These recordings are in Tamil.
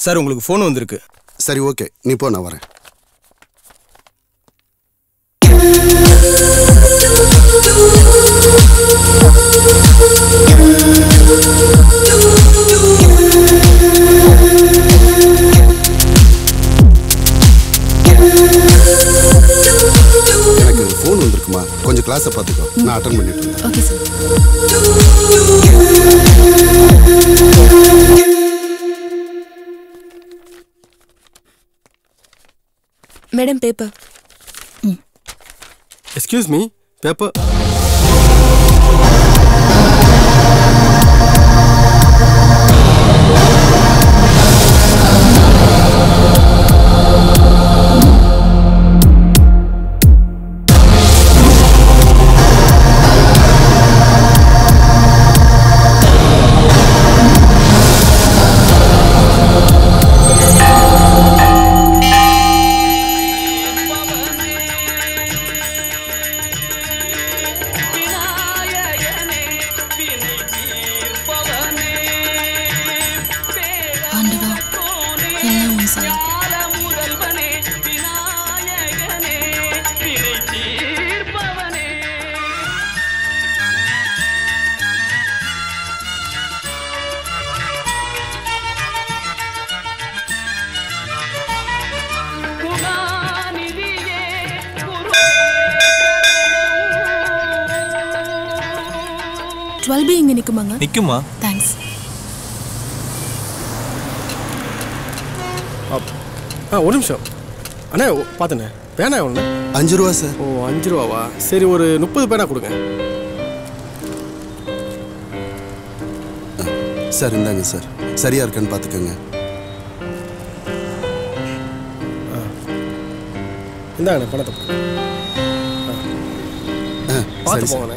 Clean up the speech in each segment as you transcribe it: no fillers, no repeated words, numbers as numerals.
சார் உங்களுக்கு ஃபோன் வந்திருக்கு. சரி ஓகே, நீ போ, நான் வரேன். எனக்கு ஃபோன் வந்திருக்குமா, கொஞ்சம் கிளாஸை பார்த்துக்கோ, நான் அட்டெண்ட் பண்ணிட்டு இருந்தேன். Okay sir. Madam paper. Excuse me, paper. இங்க நிக்குமாங்க? நிக்குமா? தேங்க்ஸ். ஒரு நிமிஷம் அண்ணா, பாத்துண்ணே பேனா ஒன்று 5 ரூபா சார். ஓ 5 ரூபாவா? சரி, ஒரு 30 பேனா கொடுங்க சார். இந்தாங்க சார், சரியா இருக்கான்னு பார்த்துக்கோங்க. இந்தாங்கண்ணே பணத்தை பார்த்து போங்கண்ணே.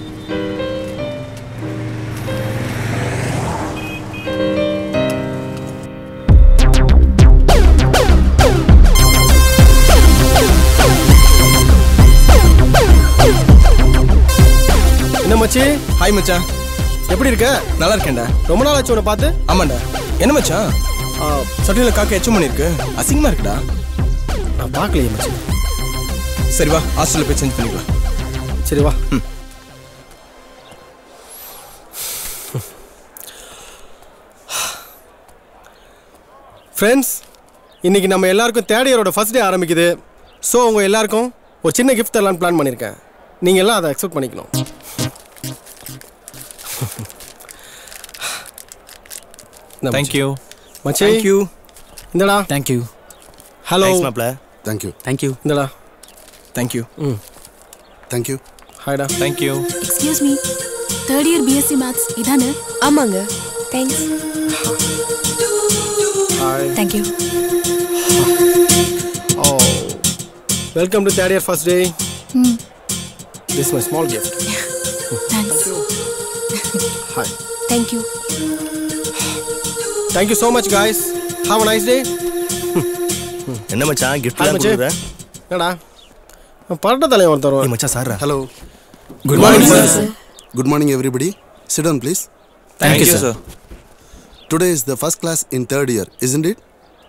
என்ன மச்சி? ஹாய் மச்சான், எப்படி இருக்க? நல்லா இருக்கேன்டா. ரொம்ப நாள் ஆச்சு உன்னை பார்த்து. ஆமாண்டா. என்ன மச்சான் சட்டியில் காக்க எச்சம் பண்ணிருக்கு, அசிங்கமா இருக்குடா. நான் பார்க்கலையே மச்சி. சரி வா, ஹாஸ்டலில் போய் சேஞ்ச் பண்ணிக்கலாம். சரி வா. ஃப்ரெண்ட்ஸ், இன்னைக்கு நம்ம எல்லாருக்கும் தேர்ட் இயரோட ஃபர்ஸ்ட் டே ஆரம்பிக்குது. ஸோ உங்கள் எல்லாருக்கும் ஒரு சின்ன கிஃப்ட் தரலான்னு பிளான் பண்ணியிருக்கேன். நீங்கள் எல்லாம் அதை அக்செப்ட் பண்ணிக்கணும். தேங்க்யூ மச்சி. தேங்க்யூ. இந்தடா. தேங்க்யூ. ஹலோ மாப்ள. தேங்க்யூ. தேங்க்யூ. இந்தடா. தேங்க்யூ. தேங்க்யூ. ஹாய்டா. Thank you. Excuse me, third year BSc maths இதானே? ஆமாங்க. Thanks. Hi. Thank you. Oh, welcome to third year first day. This is my small gift. Thanks. Hi. Thank you. Thank you so much guys. Have a nice day. என்ன மச்சான் கிஃப்ட்லாம் கொடுக்குற? என்னடா பரட்ட தலைய ஒருத்தர் வர. மச்சான் sir. Hello. Good morning sir. Good morning everybody. Sit down please. Thank you sir. Today is the first class in third year, isn't it?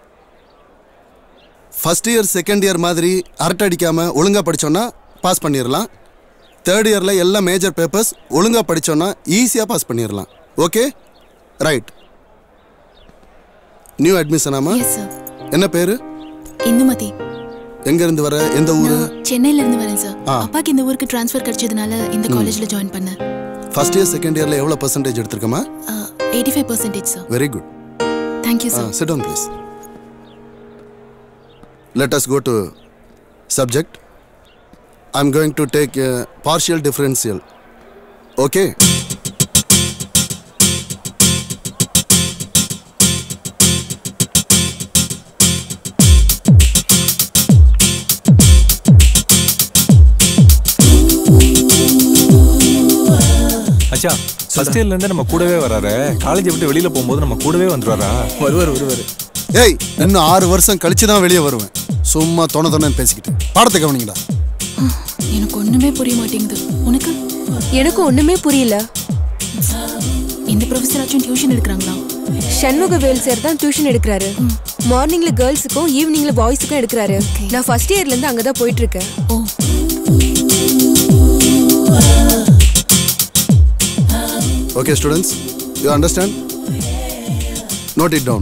First year second year மாதிரி அரட்டை அடிக்காம ஒழுங்கா படிச்சோம்னா பாஸ் பண்ணிரலாம். தேர்ட் இயர்ல எல்லா மேஜர் பேப்பர்ஸ் ஒழுங்கா படிச்சோம்னா ஈஸியா பாஸ் பண்ணிரலாம். ஓகே? ரைட். நியூ அட்மிஷன் ஆமா? Yes sir. என்ன பேரு? இந்துமதி. எங்க இருந்து வர? எந்த ஊரு? சென்னையில இருந்து வரேன் சார். அப்பாக்கு இந்த ஊருக்கு ட்ரான்ஸ்ஃபர் கிடைச்சதுனால இந்த காலேஜ்ல ஜாயின் பண்ணேன். ஃபர்ஸ்ட் இயர் செகண்ட் இயர்ல எவ்வளவு பெர்சன்டேஜ் எடுத்துக்கமா? 85% sir. Very good. Thank you sir. Sit down please. Let us go to subject. I'm going to take a partial differential. Okay? அச்சா, ஃபர்ஸ்ட் இயர்ல இருந்து நம்ம கூடவே வராரு. காலேஜ் விட்டு வெளியில போகும்போது நம்ம கூடவே வந்துறாரா? வருவாரு. ஏய், இன்னும் 6 வருஷம் கழிச்சு தான் வெளியே வருவேன். சும்மா தொணன்னு பேசிக்கிட்டு பாடத்தை கவனிங்கடா. எனக்கு ஒண்ணுமே புரிய மாட்டேங்குது. உனக்கு? எனக்கு ஒண்ணுமே புரியல. இந்த ப்ரொஃபஸராச்சும் டியூஷன் எடுக்கறாங்களா? ஷண்முகவேல் சார் தான் டியூஷன் எடுக்கறாரு. மார்னிங்ல கேர்ள்ஸுக்கும் ஈவினிங்ல பாய்ஸுக்கும் எடுக்கறாரு. நான் ஃபர்ஸ்ட் இயர்ல இருந்து அங்க தான் போயிட்டு இருக்கேன். ஓ. Okay students, you understand? Note it down.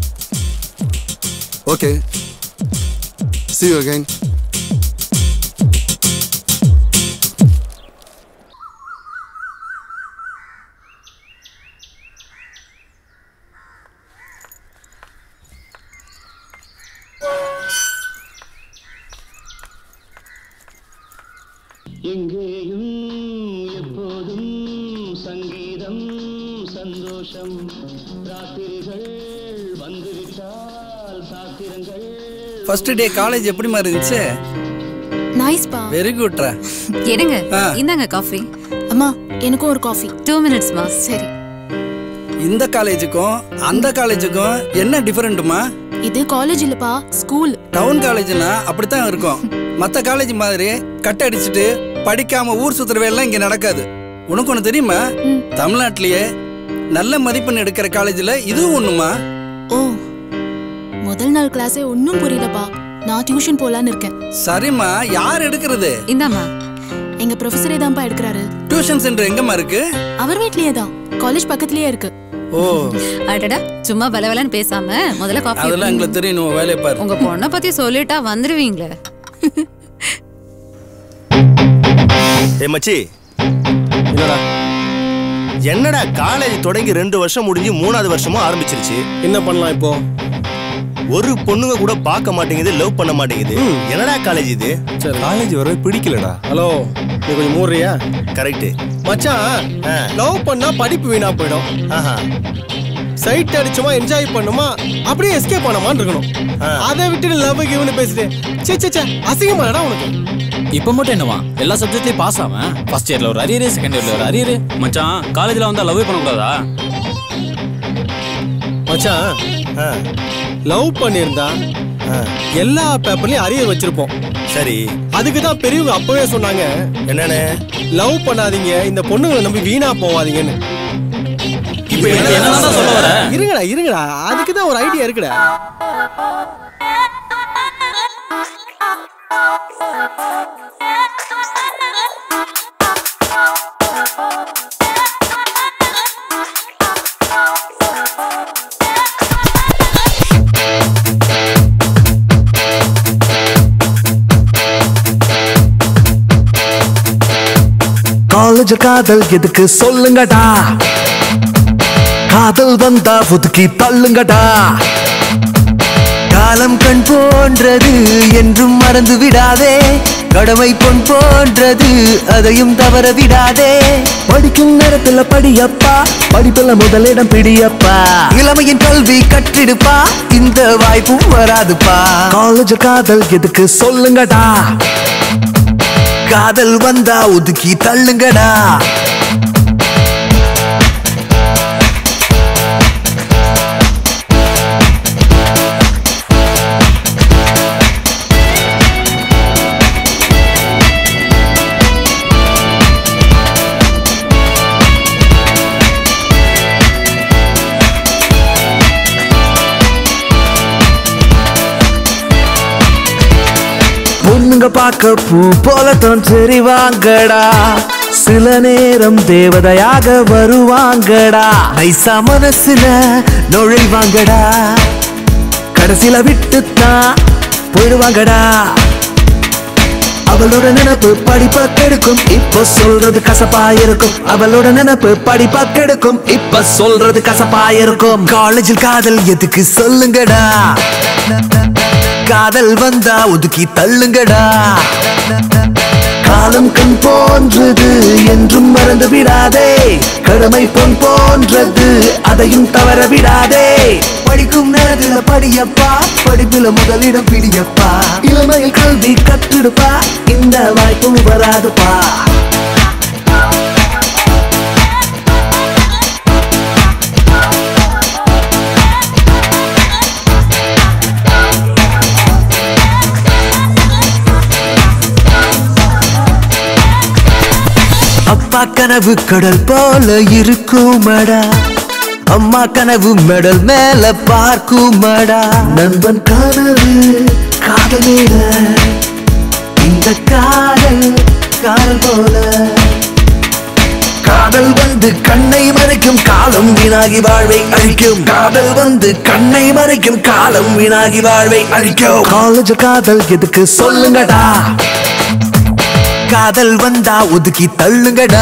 Okay. See you again. எங்கேயும் எப்போதும் சங்கீதம் சந்தோஷம் ராத்திரிகள் வந்துவிட்டால் சாத்திரங்கள். ஃபர்ஸ்ட் டே காலேஜ் எப்படிமா இருந்துச்சு? நைஸ் பா. வெரி குட்ரா. எடுங்க இந்தாங்க காஃபி. அம்மா எனக்கும் ஒரு காஃபி. 2 minutes மா. சரி. இந்த காலேஜுக்கும் அந்த காலேஜுக்கும் என்ன டிஃபரெண்ட்மா? இது காலேஜ் இல்லப்பா, ஸ்கூல். டவுன் காலேஜ்னா அப்படித்தான் இருக்கும். மற்ற காலேஜ் மாதிரி கட் அடிச்சுட்டு படிக்காம ஊர் சுத்துற வேலை இங்க நடக்காது. உனக்கு ஒண்ணு தெரியுமா? தமிழ்நாட்டிலேயே நல்ல மதிப்பெண் எடுக்கிற காலேஜ்ல இதுவும் ஒண்ணுமா? ஓ, முதல் நாள் கிளாஸே ஒன்னும் புரியலப்பா. நான் டியூஷன் போலான்னு இருக்கேன். சரிம்மா, யார் எடுக்கிறது? இந்தாம்மா. எங்க ப்ரொஃபஸரே தான்ப்பா எடுக்கறாரு. டியூஷன் சென்டர் எங்கம்மா இருக்கு? அவர் வீட்லயே தான், காலேஜ் பக்கத்துலயே இருக்கு. ஓ, அடடா, சும்மா வலவலன்னு பேசாம முதல்ல காஃபி. அதெல்லாம் எங்களுக்கு தெரியும், நம்ம வேலையை பாரு. உங்க பொண்ணை பத்தி சொல்லிட்டா வந்துருவீங்களே. ஏ மச்சி, என்னடா காலேஜ் தொடங்கி 2 வருஷம் முடிஞ்சு 3வது வருஷமும் ஆரம்பிச்சிருச்சு. என்ன பண்ணலாம் இப்போ? ஒரு பொண்ணுங்க கூட பார்க்க மாட்டேங்குது, லவ் பண்ண மாட்டேங்குது. என்னடா காலேஜ் இது? காலேஜ் வரவே பிடிக்கலடா. ஹலோ, நீ கொஞ்சம் மூடுறியா? கரெக்ட் மச்சான், லவ் பண்ணா படிப்பு வீணா போயிடும். சைட் அடிச்சுமா என்ஜாய் பண்ணுமா அப்படியே எஸ்கேப் பண்ணமான்னு இருக்கணும். அதை விட்டு லவ் கிவ்னு பேசிட்டு சே அசிங்கமாடா உனக்கு. இப்போ மட்டும் என்னவா எல்லா சப்ஜெக்ட்லயும் பாஸ் ஆவேன்? ஃபர்ஸ்ட் இயர்ல ஒரு அரியர், செகண்ட் இயர்ல ஒரு அரியர். மச்சான், காலேஜ்ல வந்தா லவ் பண்ண கூடாதா? மச்சான், லவ் பண்ணிருந்தா எல்லா பேப்பர்லயும் அரியர் வச்சிருப்போம். சரி, அதுக்கு தான் பெரியவங்க அப்பவே சொன்னாங்க, என்னன்னு லவ் பண்ணாதீங்க, இந்த பொண்ணுங்களை நம்பி வீணா போவாதீங்கன்னு. இப்போ என்னதான் சொல்ல வர? இருங்கடா, அதுக்கு தான் ஒரு ஐடியா இருக்குடா. காலேஜ் காதல் எதுக்கு சொல்லுங்கடா, காதல் வந்தா ஒதுக்கி தள்ளுங்கடா. காலம் கண் போன்றது என்றும் மறந்து விடாதே, கடமை பொன் போன்றது அதையும் தவற விடாதே. படிக்கும் நேரத்துல படியப்பா, படிப்புல முதலிடம் பிடியப்பா. இளமையின் கல்வி கற்றிடுப்பா, இந்த வாய்ப்பும் வராதுப்பா. காலேஜ் காதல் எதுக்கு சொல்லுங்கடா, காதல் வந்தா ஒதுக்கி தள்ளுங்கடா. பொண்ணுங்க பார்க்க பூ போலத்தான் தெரிவாங்கடா, சில நேரம் தேவதையாக வருவாங்கடா. நைசா மனசுல நுழைவாங்கடா, கடைசியில விட்டுத்தான் போயிடுவாங்கடா. அவளோட நினைப்பு படிப்பா கெடுக்கும், இப்ப சொல்றது கசப்பா இருக்கும். அவளோட நினைப்பு படிப்பா கெடுக்கும், இப்ப சொல்றது கசப்பா இருக்கும். காலேஜில் காதல் எதுக்கு சொல்லுங்கடா, காதல் வந்தா ஒதுக்கி தள்ளுங்கடா. காலம் கண் போன்றது என்றும் மறந்து விடாதே, கடமை பொன் போன்றது அதையும் தவற விடாதே. படிக்கும் நேரத்துல படியப்பா, படிப்புல முதலிடம் பிடியப்பா. இளமையில் கல்வி கற்றுடுப்பா, இந்த வாய்ப்பும் வராதுப்பா. அப்பா அப்பா கனவு கடல் போல இருக்குமடா அம்மா கனவு மெடல் மேல பார்க்குமடா நண்பன் கனவு காதலில இந்த காதல் காதல் போல காதல் வந்து கண்ணை மறைக்கும் காலம் வீணாகி வாழ்வை அழிக்கும் காதல் வந்து கண்ணை மறைக்கும் காலம் வீணாகி வாழ்வை அழிக்கும் காலேஜ் காதல் எதுக்கு சொல்லுங்கடா காதல் வந்தா ஒதுக்கி தள்ளுங்கடா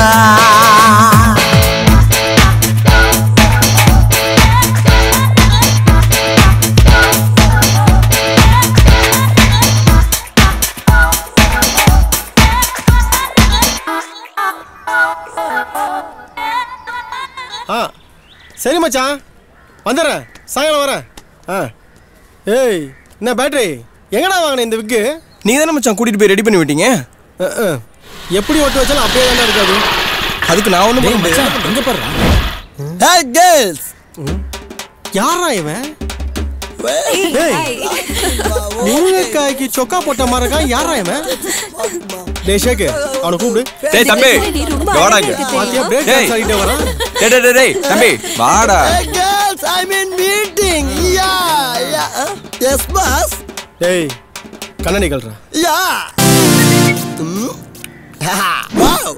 சரி மச்சான் வந்துடுறேன் சாயங்காலம் வரேன். ஏய் என்ன பேட்டரி எங்கடா வாங்கின இந்த விக்கு? நீங்க தானே மச்சான் கூட்டிட்டு போய் ரெடி பண்ணி விட்டீங்க. எப்படி ஒட்டு வச்சாலும் அப்படியே தானே இருக்காது. அதுக்கு நான் ஒண்ணும் பண்ண முடியாது. எங்க பாரு. ஹே கேர்ள்ஸ், யாரா இவன்? முருங்கைக்காய்க்கு சொக்கா போட்ட மாதிரி யாரா இவன்? டேய் ஷேக்கு அவனை கூப்பிடு. டேய் தம்பி வாடாங்க. பாத்தியா பிரேக் டான்ஸ் ஆடிட்டே வரான். டேய் தம்பி வாடா. Hey girls, I'm in meeting. Yeah. Yes boss. டேய் கண்ணாடி கல்றா. Yeah. Wow.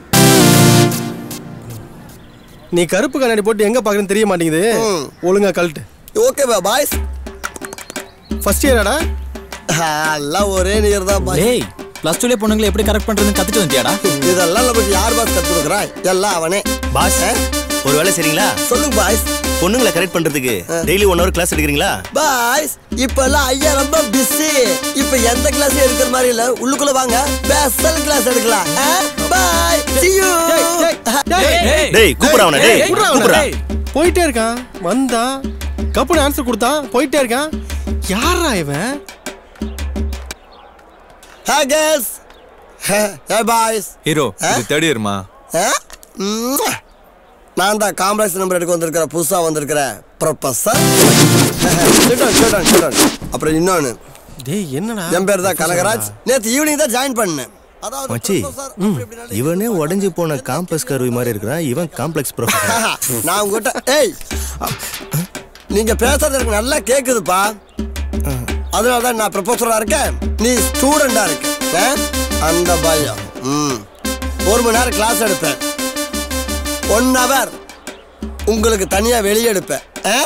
நீ கருப்பு கண்ணாடி போட்டு எங்க பாக்குறேன்னு தெரிய மாட்டேங்குது. ஒழுங்கா கழட்டு. Okay boys. ஃபர்ஸ்ட் இயர்டா? எல்லாம் ஒரே நியர் தான் பாய். டேய் +2 ல பொண்ணுங்களை எப்படி கரெக்ட் பண்றதுன்னு கத்துட்டு வந்தியாடா? இதெல்லாம் நமக்கு யார் பாஸ் கத்து கொடுக்கறா? எல்லாம் அவனே. பாஸ் ஒரு வேலை சரிங்களா? சொல்லுங்க பாய்ஸ். பொண்ணுங்களை கரெக்ட் பண்றதுக்கு டெய்லி 1 hour கிளாஸ் எடுக்கிறீங்களா? பாய்ஸ் இப்ப எல்லாம் ஐயா ரொம்ப பிஸி. இப்ப எந்த கிளாஸ் எடுக்கிற மாதிரி இல்ல. உள்ளுக்குள்ள வாங்க ஸ்பெஷல் கிளாஸ் எடுக்கலாம். Bye see you. டேய் கூப்பிடு அவனை. டேய் கூப்பிடுடா. போயிட்டே இருக்கான். வந்தா கப்புன்னு ஆன்சர் கொடுத்தான். போயிட்டே இருக்கான். யாரா இவன்? Hey girls. Hey boys. Hero இது தேர்ட் இயர்மா? நான் தான் காம்ப்ளெக்ஸ் நம்பர் எடுக்க வந்திருக்கிற புதுசா வந்திருக்கிற ப்ரொஃபசர். அப்புறம் இன்னொன்னு. டேய் என்னடா? என் பேர் தான் கனகராஜ். நேத்து ஈவினிங் தான் ஜாயின் பண்ணேன். மச்சி இவனே உடைஞ்சு போன காம்பஸ் கருவி மாதிரி இருக்கிறான். இவன் காம்ப்ளெக்ஸ் ப்ரொஃபசர். நான் உங்ககிட்ட ஏய் நீங்க பேசுறது எனக்கு நல்லா கேக்குதுப்பா. அதனால தான் நான் ப்ரொஃபஸரா இருக்கேன், நீ ஸ்டூடெண்டா இருக்க. அந்த பயம். 1 மணி நேரம் கிளாஸ் எடுப்பேன். 1 hour உங்களுக்கு தனியா வெளியே எடுப்பேன்.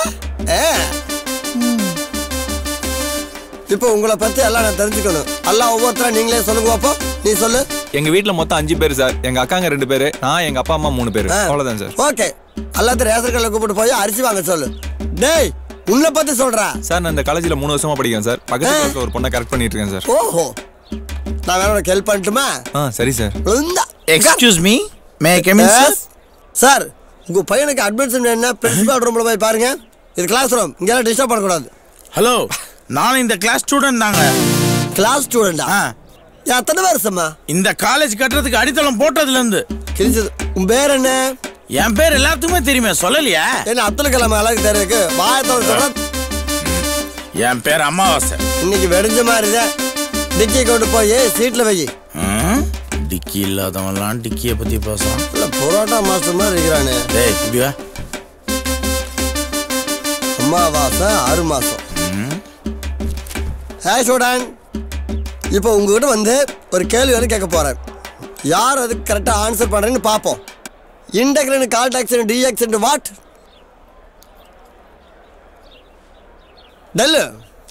இப்போ உங்களை பத்தி எல்லாம் நான் தெரிஞ்சுக்கணும். எல்லாம் ஒவ்வொருத்தரா நீங்களே சொல்லுங்க. அப்போ நீ சொல்லு. எங்க வீட்ல மொத்தம் 5 பேர் சார். எங்க அக்காங்க 2 பேரு, நான் எங்க அப்பா அம்மா 3 பேரு. அவ்வளவுதான் சார். ஓகே எல்லாத்தையும் ரேஷன் கடையில் கூப்பிட்டு போய் அரிசி வாங்க சொல்லு. டேய் உன்னை பத்தி சொல்றா சார். நான் இந்த காலேஜ்ல 3 வருஷமா படிக்கிறேன் சார். பக்கத்து கிளாஸ்ல ஒரு பொண்ணை கரெக்ட் பண்ணிட்டு இருக்கேன் சார். ஓஹோ நான் வேற உனக்கு ஹெல்ப் பண்ணட்டுமா? சரி sir. Excuse me may I come in sir? Sir உங்க பையனுக்கு அட்மிஷன் என்ன பிரின்சிபால் ரூம்ல போய் பாருங்க. இது கிளாஸ் ரூம், இங்க எல்லாம் டிஸ்டர்ப் பண்ண கூடாது. ஹலோ நான் இந்த கிளாஸ் ஸ்டூடெண்ட் தாங்க. கிளாஸ் ஸ்டூடெண்டா? எத்தனை வருஷமா? இந்த காலேஜ் கட்டுறதுக்கு அடித்தளம் போட்டதுல இருந்து. கிழிச்சது. உன் பேர் என்ன? என் பேர் எல்லாத்துக்குமே தெரியுமே, சொல்லலையா? என்ன அப்துல் கலாம் அழகு தெரியுது. வாயத்தோட சொல்ற. என் பேர் அமாவாசை. இன்னைக்கு வெடிஞ்ச மாதிரிதான். டிக்கி கொண்டு போய் சீட்ல வை. டிக்கி இல்லாதவன்லாம் டிக்கியை பத்தி பேசுறான். இல்ல புரோட்டா மாஸ்டர் மாதிரி இருக்கிறானே. டேய் இப்படி வா. அமாவாசை 6 மாசம். ஹாய் ஸ்டூடெண்ட், இப்போ உங்ககிட்ட வந்து ஒரு கேள்வி கேட்க போறேன். யார் அதுக்கு கரெக்டா ஆன்சர் பண்றேன்னு பாப்போம். Integral cot x dx into what? Tell.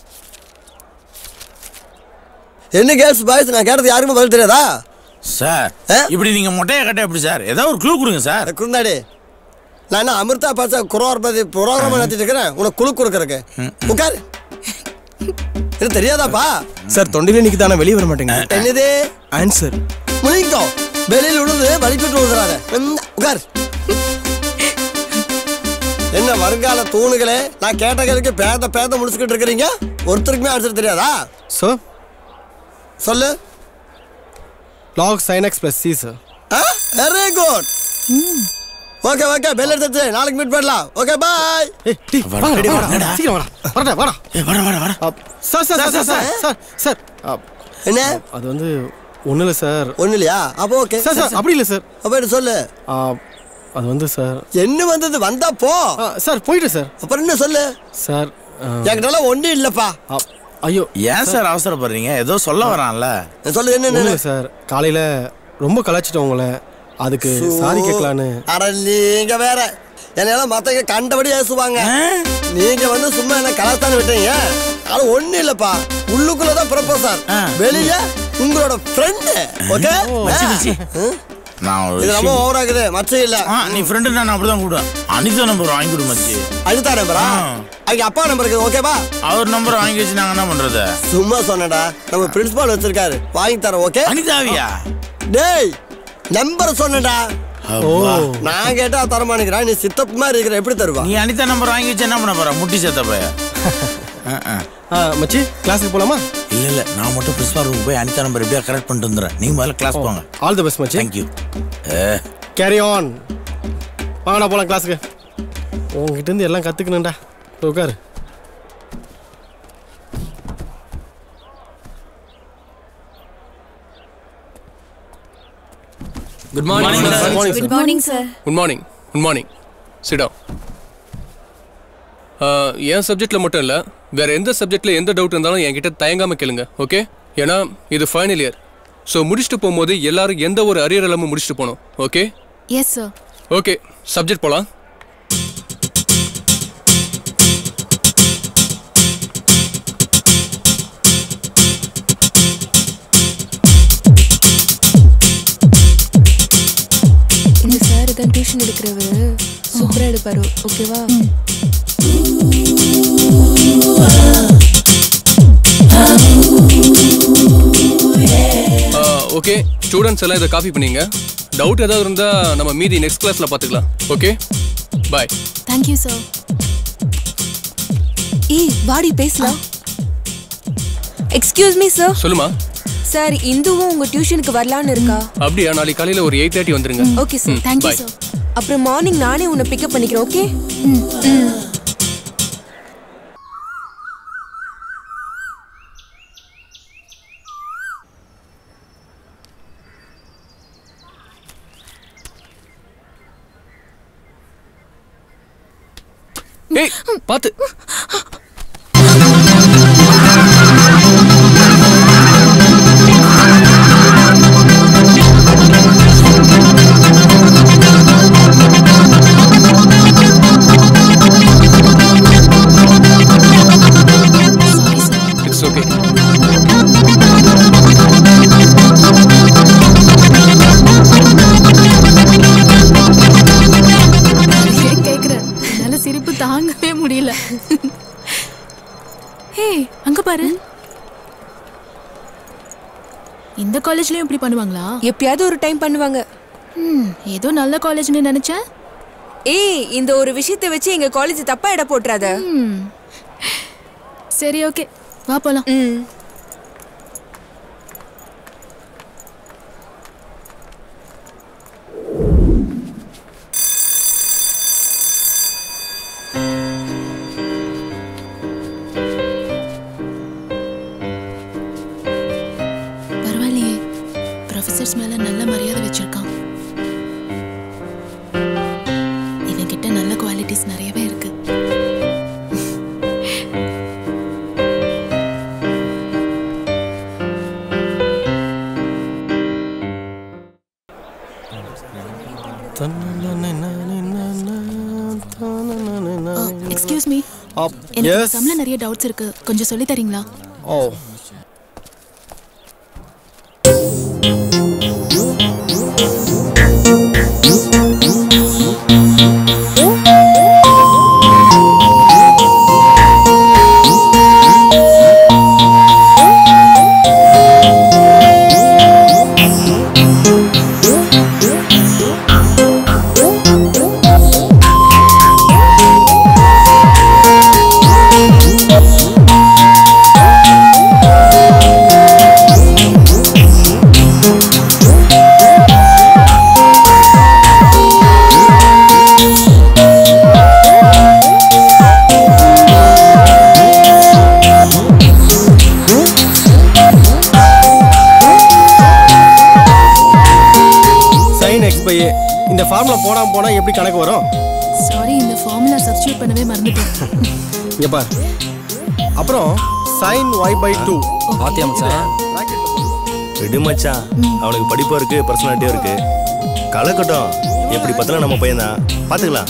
என்ன கேர்ள்ஸ் பாய்ஸ் நான் கேட்டது யாருமே பதில் தெரியாதா? சார் இப்படி நீங்க மொட்டையை கட்ட எப்படி சார்? ஏதாவது ஒரு க்ளூ கொடுங்க சார். குருந்தாடி நான் என்ன அமிர்தா பாசா குரோர்பதி ப்ரோக்ராம் நடத்திட்டு இருக்கிறேன். உனக்கு குழு கொடுக்கறக்கு உட்காரு. இது தெரியாதாப்பா? சார் தொண்டையில நிக்கி தானே வெளிய வர மாட்டேங்க. என்னது ஆன்சர்? முழிங்கோ. வெளியில விழுந்து வலிக்கிட்டு விழுறாரு. உட்கார். என்ன வருங்கால தூணுகளே, நான் கேட்ட கேள்விக்கு பேத முடிச்சுக்கிட்டு இருக்கிறீங்க. ஒருத்தருக்குமே ஆன்சர் தெரியாதா? சார் சொல்லு. log sin x plus c சார். Very good. Okay okay bell எடுத்து நாளைக்கு மீட் பண்ணலாம். Okay bye. சீக்கிரம் வாடா. வாடா. வாடா. சார் என்ன அது வந்து ஒன்றும் இல்லை சார். ஒன்றும் இல்லையா? அப்போ ஓகே சார் சார் அப்படி இல்லை சார். அப்போ என்ன சொல்லு. அது வந்து சார் என்ன வந்தது வந்தா போ சார். போயிட்டு சார். அப்புறம் என்ன சொல்லு சார். என்கிட்ட ஒன்றும் இல்லைப்பா. ஐயோ ஏன் சார் அவசரப்படுறீங்க? ஏதோ சொல்ல வரான்ல. சொல்லு என்ன சார். காலையில் ரொம்ப கலாச்சிட்டோம் உங்களை, அதுக்கு சாரி கேட்கலான்னு. அட நீங்க வேற என்னெல்லாம் மற்றவங்க கண்டபடி ஏசுவாங்க. நீங்க வந்து சும்மா என்ன கலாச்சாரம் விட்டீங்க. அது ஒன்றும் இல்லைப்பா, உள்ளுக்குள்ளதான் ப்ரொபோசர், வெளியே உங்களோட ஃப்ரெண்டு. ஓகே இது ரொம்ப ஓவர் ஆகுது. மச்ச இல்ல நீ ஃப்ரெண்டு நான் அப்படிதான் கூடுவேன். அனிதா நம்பர் வாங்கி கொடு மச்சி. அனிதா நம்பரா? அவங்க அப்பா நம்பர் இருக்குது. ஓகேவா? அவர் நம்பர் வாங்கி வச்சு நாங்க என்ன பண்றது? சும்மா சொன்னடா, நம்ம பிரின்சிபால் வச்சிருக்காரு, வாங்கி தரோம். ஓகே அனிதாவியா? டேய் நம்பர் சொன்னடா. நான் கேட்டா தரமானுக்கிறேன், நீ சித்தப்பு மாதிரி இருக்கிற, எப்படி தருவா? நீ அனிதா நம்பர் வாங்கி வச்சு என்ன பண்ண போற? முட்டி சேர்த்த போய மச்சி கிளாஸுக்கு போலாமா? இல்ல நான் மட்டும் பிரின்சிபால் ரூமுக்கு போய் அனிதா நம்பர் எப்படியா கரெக்ட் பண்ணிட்டு வந்துடுறேன். நீ முதல்ல கிளாஸ் போங்க. ஆல் தி பெஸ்ட் மச்சி. Thank you. Carry on. வாங்கடா போலாம் கிளாஸுக்கு. உங்ககிட்ட இருந்து எல்லாம் கத்துக்கணும்டா. உட்காரு. Good morning. Good morning, sir. Good morning. Good morning. Sit down. என் சப்ஜெக்டில் மட்டும் இல்லை, வேறு எந்த சப்ஜெக்டில் எந்த டவுட் இருந்தாலும் என்கிட்ட தயங்காமல் கேளுங்க. ஓகே? ஏன்னா இது ஃபைனல் இயர். ஸோ முடிச்சுட்டு போகும்போது எல்லாரும் எந்த ஒரு அரியர் இல்லாமல் முடிச்சுட்டு போகணும். Okay? Yes sir. Okay, subject போகலாம். இந்த சார் தான் டியூஷன் எடுக்கிறவர், சூப்பராக எடுப்பாரு. ஓகேவா? ஓகே ஸ்டூடெண்ட்ஸ் எல்லாம் இதை காப்பி பண்ணிங்க. டவுட் ஏதாவது இருந்தால் நம்ம மீதி நெக்ஸ்ட் கிளாஸில் பார்த்துக்கலாம். Okay bye. Thank you sir. ஏய் வாடி பேசலாம். Excuse me sir. சொல்லுமா சார், இந்துவும் உங்க டியூஷனுக்கு வரலான்னு இருக்கா? அப்படியா? நாளைக்கு காலையில் ஒரு 8:30 வந்துருங்க. Okay sir. Thank you sir. அப்புறம் மார்னிங் நானே உன்னை பிக்கப் பண்ணிக்கிறேன். ஓகே? ஏய் பாத்து. It's okay. கேக்குறேன், என்னால சிரிப்பு தாங்கவே முடியல. ஹே அங்க பாரு. இந்த காலேஜ்லயும் இப்படி பண்ணுவாங்களா? எப்பயாவது ஒரு டைம் பண்ணுவாங்க. ஏதோ நல்ல காலேஜ்னு நினைச்சேன். ஏய் இந்த ஒரு விஷயத்தை வச்சு எங்க காலேஜ் தப்பா இட போட்டுறாத. சரி ஓகே வா போலாம். பரவாயில்லையே, ப்ரொஃபசர்ஸ் மேல நல்ல மரியாதை வச்சிருக்கான். இவன்கிட்ட நல்ல குவாலிட்டிஸ் நிறையவே இருக்கு. எக்ஸ்கியூஸ் மீ, எனக்கு சம்ல நிறைய டவுட்ஸ் இருக்கு, கொஞ்சம் சொல்லி தரீங்களா? ஓ இந்த ஃபார்முலா போடாம போனா எப்படி கணக்கு வரும்? சாரி, இந்த ஃபார்முலா சப்ஸ்டிட்யூட் பண்ணவே மறந்துட்டேன். இங்க பாரு. அப்புறம் sin y/2 பாத்தியா மச்சான்? விடு மச்சான், அவனுக்கு படிப்பும் இருக்கு பர்சனாலிட்டியும் இருக்கு. கலக்கட்டும், எப்படி பத்தல நம்ம பையன் தான், பாத்துக்கலாம்.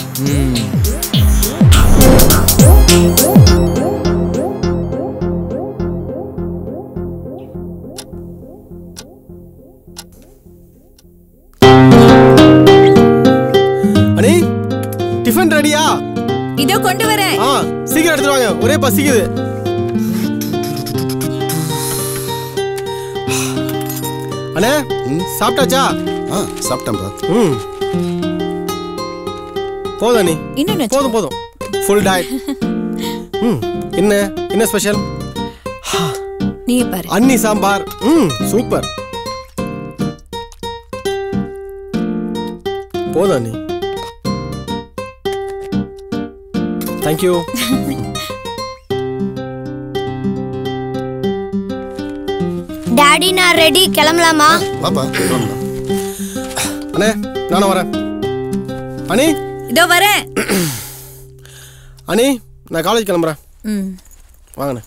அனி, டிஃபன் ரெடியா? இதோ கொண்டு வரேன். சீக்கிரம் எடுத்துட்டு வாங்க, ஒரே பசிக்குது. அண்ணே, சாப்பிட்டாச்சா? சாப்பிட்டேன்பா. போதும் நீ. இன்னும் போதும் போதும். Full diet. என்ன ஸ்பெஷல்? நீ பாரு. அன்னி சாம்பார். சூப்பர். போதும் நீ. Thank you. டாடி நான் ரெடி, கிளம்பலாமா? வாப்பா. அண்ணே, நானும் வரேன். அனி, இதோ வரேன். அனி, நான் காலேஜ் கிளம்புறேன். வாங்கண்ணே.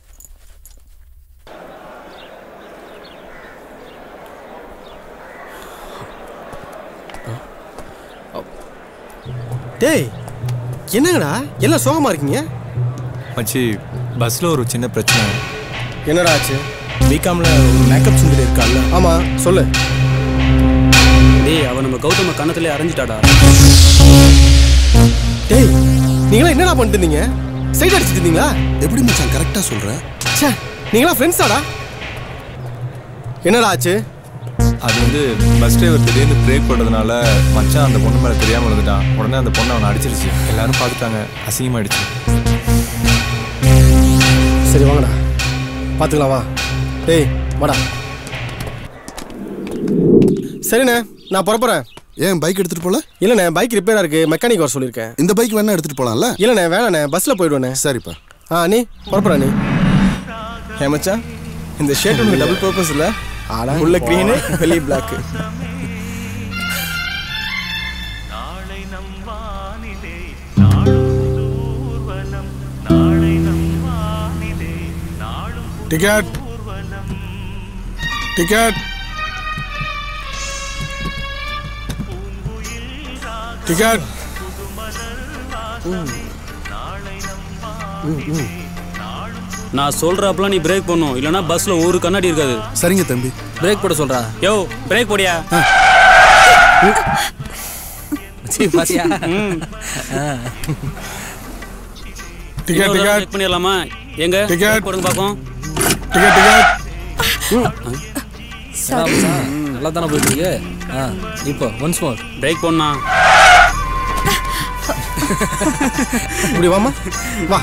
டேய், என்னங்கடா எல்லாம் சோகமா இருக்கீங்க? மச்சி, பஸ்ல ஒரு சின்ன பிரச்சனை. என்னடா ஆச்சு? பிகாம்ல ஒரு மேக்கப் சுந்தரி இருக்கால்ல? ஆமா, சொல்லு. டேய், அவ நம்ம கௌதம கண்ணத்திலே அரைஞ்சிட்டாடா. டேய், நீங்களா என்னடா பண்ணிட்டு இருந்தீங்க? சைட் அடிச்சிட்டு இருந்தீங்களா? எப்படி மச்சான் கரெக்டா சொல்ற? ச்சே, நீங்களா ஃப்ரெண்ட்ஸாடா? என்னடா ஆச்சு? அது வந்து பஸ் டிரைவர் திடீர்னு பிரேக் போட்டதுனால மச்சான் அந்த பொண்ணு மேலே தெரியாமல் விழுந்துட்டான். உடனே அந்த பொண்ணை அவனை அடிச்சிருச்சு. எல்லாரும் பார்த்துட்டாங்க, அசிங்கமாயிடுச்சு. சரி வாங்கடா, பார்த்துக்கலாம். வா டேய், வாடா. சரிண்ணே, நான் புறப்படுறேன். ஏன் பைக் எடுத்துட்டு போல? இல்லண்ணே, பைக் ரிப்பேரா இருக்கு, மெக்கானிக் வர சொல்லியிருக்கேன். இந்த பைக் வேணா எடுத்துட்டு போலாம்ல? இல்லண்ணே, வேணாண்ணே, பஸ்ல போயிடுவேண்ணே. சரிப்பா. நீ புறப்படுற நீ. ஏ மச்சான், இந்த ஷர்ட் உனக்கு டபுள் பர்பஸ் இல்ல? உள்ள கிரீனு, வெளியே பிளாக். Ticket ticket ticket. நான் சொல்றப்பலாம் நீ பிரேக் பண்ணும், இல்லனா பஸ்ல ஒரு கண்ணாடி இருக்காது. சரிங்க தம்பி. பிரேக் போட சொல்றா. யோ, பிரேக் போடியா. சீ பாசியா. டிக்கெட் டிக்கெட் செக் பண்ணிரலாமா? எங்க டிக்கெட் போடுங்க பாப்போம். Ticket ticket. நல்லா தான போயிட்டு இருக்கு. இப்போ ஒன்ஸ் மோர் பிரேக் போடனா. இப்படி வாமா, வா.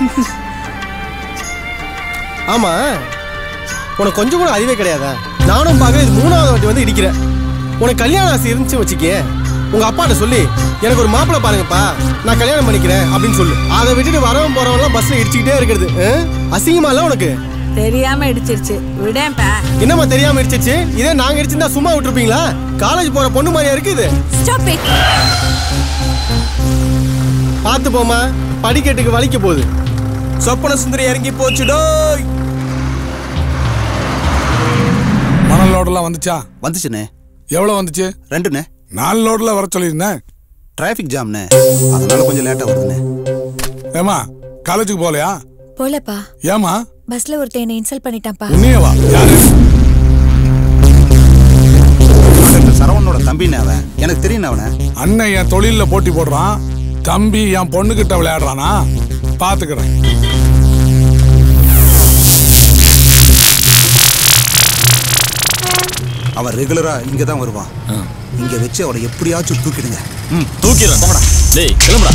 ஆமா, உனக்கு கொஞ்சம் கூட அறிவே கிடையாதா? நானும் பார்க்க இது 3வது வாட்டி வந்து இடிக்கிறேன். உனக்கு கல்யாணம் ஆசை இருந்துச்சு வச்சுக்கே, உங்க அப்பாட்ட சொல்லி எனக்கு ஒரு மாப்பிள்ளை பாருங்கப்பா, நான் கல்யாணம் பண்ணிக்கிறேன் அப்படின்னு சொல்லு. அதை விட்டுட்டு வரவன் போறவன்லாம் பஸ்ல இடிச்சுக்கிட்டே இருக்கிறது அசிங்கமா இல்ல உனக்கு? தெரியாம இடிச்சிருச்சு, விடேன்பா. என்னம்மா தெரியாம இடிச்சிருச்சு? இதே நாங்க இடிச்சிருந்தா சும்மா விட்டுருப்பீங்களா? காலேஜ் போற பொண்ணு மாதிரியா இருக்கு இது? Stop it. பார்த்து போமா, படிக்கட்டுக்கு வலிக்க போகுது. சொப்பன சுந்தரி இறங்கி போச்சுடோய். மணல் லோடெல்லாம் வந்துச்சா? வந்துச்சுண்ணே. எவ்வளவு வந்துச்சு? 2ண்ணே. 4 லோட்ல வர சொல்லியிருந்தேன். டிராஃபிக் ஜாம்ண்ணே, அதனால கொஞ்சம் லேட்டா வருதுண்ணே. ஏமா காலேஜுக்கு போகலையா? போலப்பா. ஏமா? பஸ்ல ஒருத்தன் என்ன இன்சல்ட் பண்ணிட்டான்ப்பா. உன்னையவா? யாரு? சரவணனோட தம்பிண்ணே அவன். எனக்கு தெரியும் அவனை. அண்ணன் என் தொழில போட்டி போடுறான், தம்பி என் பொண்ணுகிட்ட விளையாடுறானா? பாத்துக்கிறேன். அவன் ரெகுலரா இங்க தான் வருவான். இங்க வச்சு அவனை எப்படியாச்சும் தூக்கிடுங்க. தூக்கிடுறேன். போடா டேய், கிளம்புடா.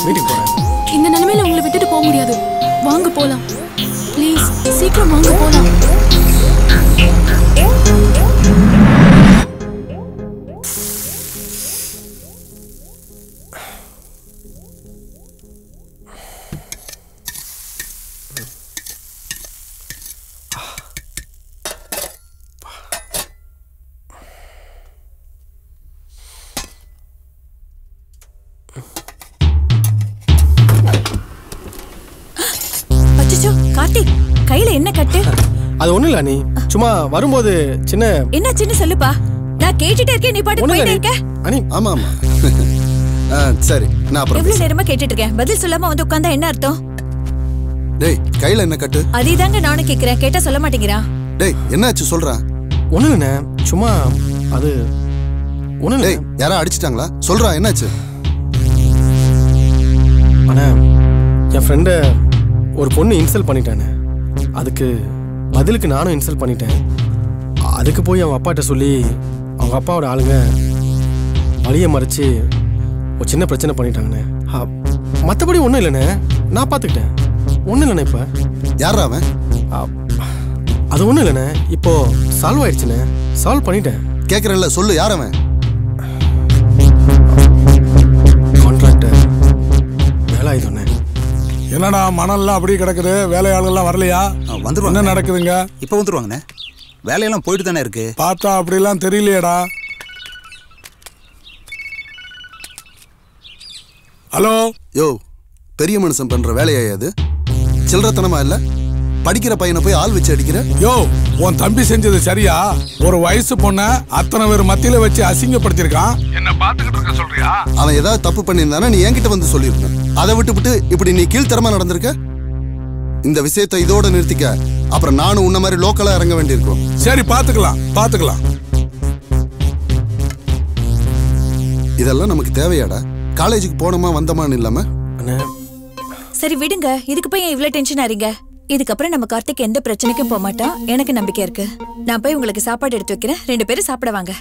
வீட்டுக்கு போறேன். இந்த நிலைமையில உங்களை விட்டுட்டு போக முடியாது. வாங்க போலாம். ப்ளீஸ் சீக்கிரம் வாங்க போலாம். கார்த்திக், கையில என்ன கட்டு? அது ஒண்ணு இல்ல நீ சும்மா வரும்போது சின்ன என்ன சின்ன சொல்லுப்பா. நான் கேட்டுட்டே இருக்கேன், நீ பாட்டுக்கு போயிட்டே இருக்க. அனி ஆமா ஆமா சரி நான் அப்புறம் எவ்வளவு நேரமா கேட்டுட்டு இருக்கேன், பதில் சொல்லாம வந்து உட்கார்ந்தா என்ன அர்த்தம்? டேய் கையில என்ன கட்டு? அதேதாங்க நானும் கேக்குறேன், கேட்டா சொல்ல மாட்டேங்கிறான். டேய் என்னாச்சு சொல்றா. ஒண்ணு இல்ல சும்மா அது ஒண்ணு இல்ல. டேய் யாரா அடிச்சிட்டாங்களா? சொல்றா என்னாச்சு? அண்ணா என் ஃப்ரெண்ட ஒரு பொண்ணு இன்சல்ட் பண்ணிட்டானே, அதுக்கு பதிலுக்கு நானும் இன்சல்ட் பண்ணிட்டேன். அதுக்கு போய் அவங்க அப்பாட்ட சொல்லி அவங்க அப்பாவோட ஆளுங்க வழியை மறைச்சு ஒரு சின்ன பிரச்சனை பண்ணிட்டாங்கண்ணே. மற்றபடி ஒன்றும் இல்லைண்ணே, நான் பார்த்துக்கிட்டேன். ஒன்றும் இல்லைண்ணே. இப்போ யாரா அவன்? அது ஒன்றும் இல்லைண்ணே, இப்போ சால்வ் ஆயிடுச்சுண்ணே. சால்வ் பண்ணிட்டேன். கேட்குறேன்ல, சொல்லு யார் அவன்? கான்ட்ராக்டர் வேலாயுதண்ணே. என்னடா மணல்லாம் அப்படி கிடக்குது, வேலையாளர்கள்லாம் வரலையா? வந்துருவாங்க. என்ன நடக்குதுங்க? இப்போ வந்துருவாங்கண்ணே, வேலையெல்லாம் போயிட்டு தானே இருக்கு. பார்த்தா அப்படிலாம் தெரியலையேடா. ஹலோ யோ, பெரிய மனுஷன் பண்ற வேலையா அது? சில்லறத்தனமா இல்ல? படிக்கிற பையனை போய் ஆள் வச்சு அடிக்கிற? யோ, உன் தம்பி செஞ்சது சரியா? ஒரு வயசு பொண்ண அத்தனை பேர் மத்தியில வச்சு அசிங்கப்படுத்திருக்கான். என்ன பாத்துக்கிட்டு இருக்க சொல்றியா? அவன் ஏதாவது தப்பு பண்ணியிருந்தானா நீ என்கிட்ட வந்து சொல்லிருக்க. அதை விட்டுவிட்டு இப்படி நீ கீழ்த்தரமா நடந்திருக்க. இந்த விஷயத்தை இதோட நிறுத்திக்க, அப்புறம் நானும் உன்ன மாதிரி லோக்கலா இறங்க வேண்டியிருக்கும். சரி பாத்துக்கலாம் பாத்துக்கலாம். இதெல்லாம் நமக்கு தேவையாடா? காலேஜுக்கு போனோமா வந்தோமான்னு இல்லாம. சரி விடுங்க, இதுக்கு போய் இவ்வளவு டென்ஷன் ஆறீங்க. இதுக்கப்புறம் நம்ம கார்த்திக் எந்த பிரச்சனைக்கும் போக மாட்டான், எனக்கு நம்பிக்கை இருக்கு. நான் போய் உங்களுக்கு சாப்பாடு எடுத்து வைக்கிறேன், 2 பேரும் சாப்பிட வாங்க.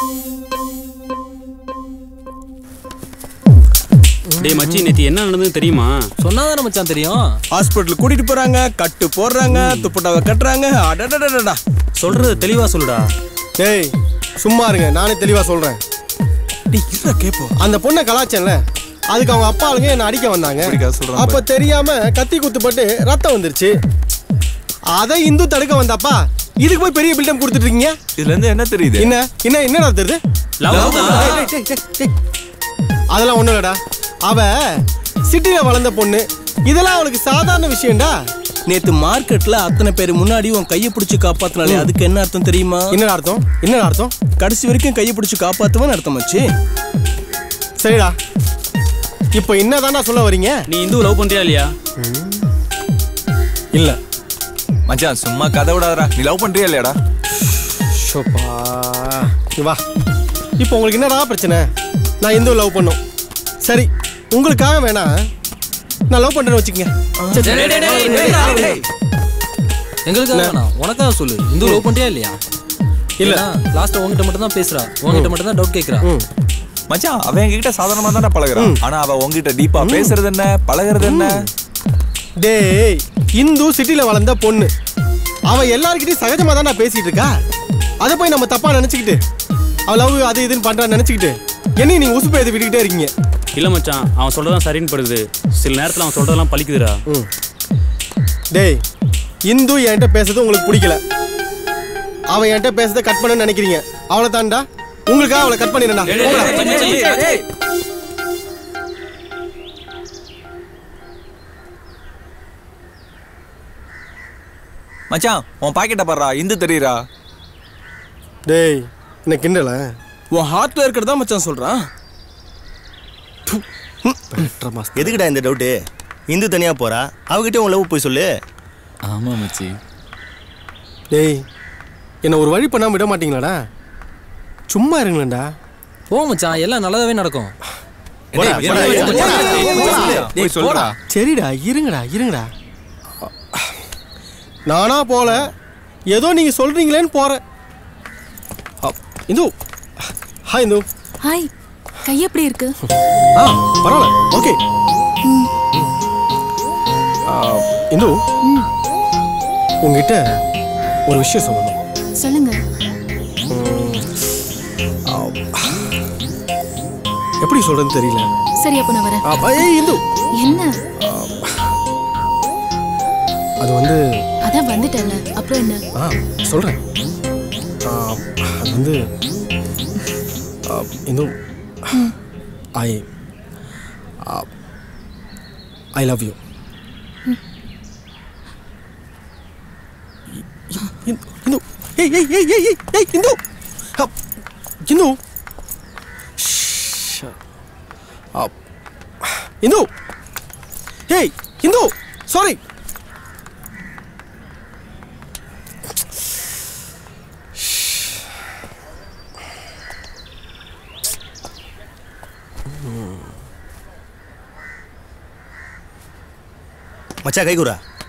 டேய் மச்சி, நேத்து என்ன நடந்தது தெரியுமா? சொன்னாதானே மச்சான் தெரியும். ஹாஸ்பிட்டல் கூட்டிட்டு போறாங்க, கட்டு போடுறாங்க, துப்பட்டாவை கட்டுறாங்க. அடடடடடா, சொல்றது தெளிவா சொல்லுடா. டேய் சும்மா இருங்க, நானே தெளிவா சொல்றேன். அந்த பொண்ணை கலாச்சேன்ல, அதுக்கு அவங்க அப்பா ஆளுங்க என்ன அடிக்க வந்தாங்க. அப்ப தெரியாம கத்தி குத்துப்பட்டு ரத்தம் வந்துருச்சு. அதை இந்து தடுக்க வந்தப்பா இதுக்கு போய் பெரிய பில்டம் கொடுத்துட்டு இருக்கீங்க. இதுல இருந்து என்ன தெரியுது? என்ன தெரியுது? அதெல்லாம் ஒண்ணும் இல்லடா, அவ சிட்டில வளர்ந்த பொண்ணு, இதெல்லாம் அவளுக்கு சாதாரண விஷயம்டா. நேத்து மார்க்கெட்ல அத்தனை பேர் முன்னாடி உன் கையை பிடிச்சு காப்பாத்தினாலே அதுக்கு என்ன அர்த்தம் தெரியுமா? என்ன அர்த்தம்? என்ன அர்த்தம்? கடைசி வரைக்கும் கையை பிடிச்சு காப்பாத்துவான்னு அர்த்தம் வச்சு. சரிடா, இப்போ என்னதானா சொல்ல வரீங்க? நீ இந்து லவ் பண்றியா இல்லையா? இல்ல மச்சான், சும்மா கதை விடாதடா. நீ லவ் பண்றியா இல்லையாடா? ஷோப்பா, வா. இப்போ உங்களுக்கு என்னடா பிரச்சனை? நான் இந்து லவ் பண்ணும். சரி, உங்களுக்காக வேணா நான் லவ் பண்றேன்னு வச்சுக்கங்க. எங்களுக்காக வேணாம், உனக்காக சொல்லு. இந்து லவ் பண்றியா இல்லையா? இல்ல, லாஸ்ட் உங்ககிட்ட மட்டும் தான் பேசுறா, உங்ககிட்ட மட்டும் தான் டவுட் கேக்குறா. மச்சான், அவன் எங்ககிட்ட சாதாரணமா தானே பழகுறான். ஆனா அவ உங்ககிட்ட டீப்பா பேசுறது என்ன, பழகுறது என்ன? டேய், இந்து சிட்டில வளர்ந்த பொண்ணு, அவ எல்லார்கிட்டயும் சகஜமா தானே பேசிட்டு இருக்கா. அதை போய் நம்ம தப்பா நினைச்சுக்கிட்டு அவ லவ் அது இதுன்னு பண்றான்னு நினைச்சுக்கிட்டு என்னையும் நீங்க உசுப்பு எழுதி விட்டுக்கிட்டே இருக்கீங்க. இல்ல மச்சான், அவன் சொல்றதான் சரின்னு படுது. சில நேரத்துல அவன் சொல்றதெல்லாம் பலிக்குதுடா. டேய், இந்து என்கிட்ட பேசுறது உங்களுக்கு பிடிக்கல, அவன் என்கிட்ட பேசுறத கட் பண்ண நினைக்கிறீங்க. அவளை தாண்டா, உங்களுக்காக அவளை கட் பண்ணிடுறா. மச்சான், உன் பாக்கெட்ட பாடுறா, இந்து தெரியுறா. டேய், என்ன கிண்டல? உன் ஹார்ட்ல இருக்கிறதா மச்சான் சொல்றான். எதுக்குடா இந்த டவுட்டு? இந்து தனியா போறா, அவகிட்ட உன் லவ் போய் சொல்லு. ஆமா மச்சி. டேய், என்ன ஒரு வழி பண்ணாம விட மாட்டீங்களாடா? சும்மா இருங்களேன்டா. போ மச்சான், எல்லாம் நல்லதாவே நடக்கும். சரிடா, இருங்கடா. நானா போல, ஏதோ நீங்க சொல்றீங்களேன்னு போறேன். இந்து, ஹாய் இந்து. ஹாய், கை எப்படி இருக்கு? பரவாயில்ல, ஓகே. இந்து உங்ககிட்ட ஒரு விஷயம் சொல்லணும். சொல்லுங்க. எப்படி சொல்றதுன்னு தெரியல. சரி அப்ப நான் வரேன். ஏய் இந்து. என்ன? அது வந்து அதான் வந்துட்டேன்ல, அப்புறம் என்ன? சொல்றேன். அது வந்து Hindu I love you. Hindu. Hey, Hindu. Hindu. Shut up. Hindu. Hey, Hindu. Sorry. மச்சான் கைகுரா.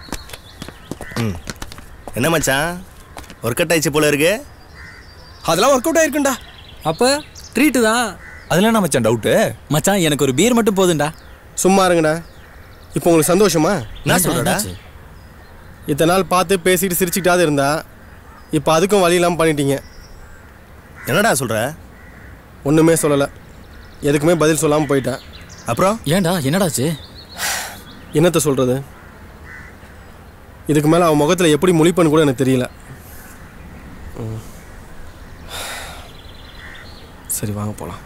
என்ன மச்சான் ஒர்க் அவுட் ஆயிடுச்சு போல இருக்கு. அதெல்லாம் ஒர்க் அவுட் ஆயிருக்குண்டா. அப்ப ட்ரீட் தான். அதுல என்ன மச்சான் டவுட்? மச்சான் எனக்கு ஒரு பீர் மட்டும் போதும்டா. சும்மா இருங்கடா. இப்போ உங்களுக்கு சந்தோஷமா? நான் சொல்றேன்டா. இத்தனை நாள் பார்த்து பேசிட்டு சிரிச்சுக்கிட்டாது இருந்தா இப்போ அதுக்கும் வழி இல்லாமல் பண்ணிட்டீங்க. என்னடா சொல்ற? ஒன்றுமே சொல்லலை. எதுக்குமே பதில் சொல்லாமல் போயிட்டேன். அப்புறம் ஏன்டா என்னடாச்சு? என்னத்தை சொல்கிறது? இதுக்கு மேலே அவன் முகத்தில் எப்படி முழிப்பன்னு கூட எனக்கு தெரியல. சரி வாங்க போகலாம்.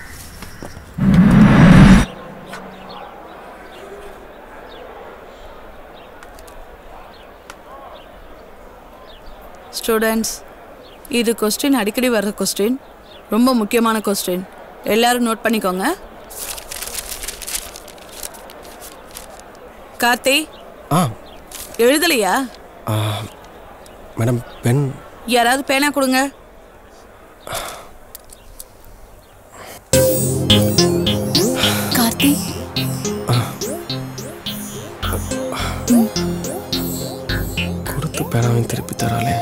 ஸ்டூடெண்ட்ஸ், இது கொஸ்டின் அடிக்கடி வர்ற கொஸ்டின், ரொம்ப முக்கியமான கொஸ்டின். எல்லாரும் நோட் பண்ணிக்கோங்க. கார்த்தி எழுதலையா? Madam pen. யாராவது பேனா கொடுங்க. கார்த்தி கொடுத்து பேனாவையும் திருப்பி தராளே.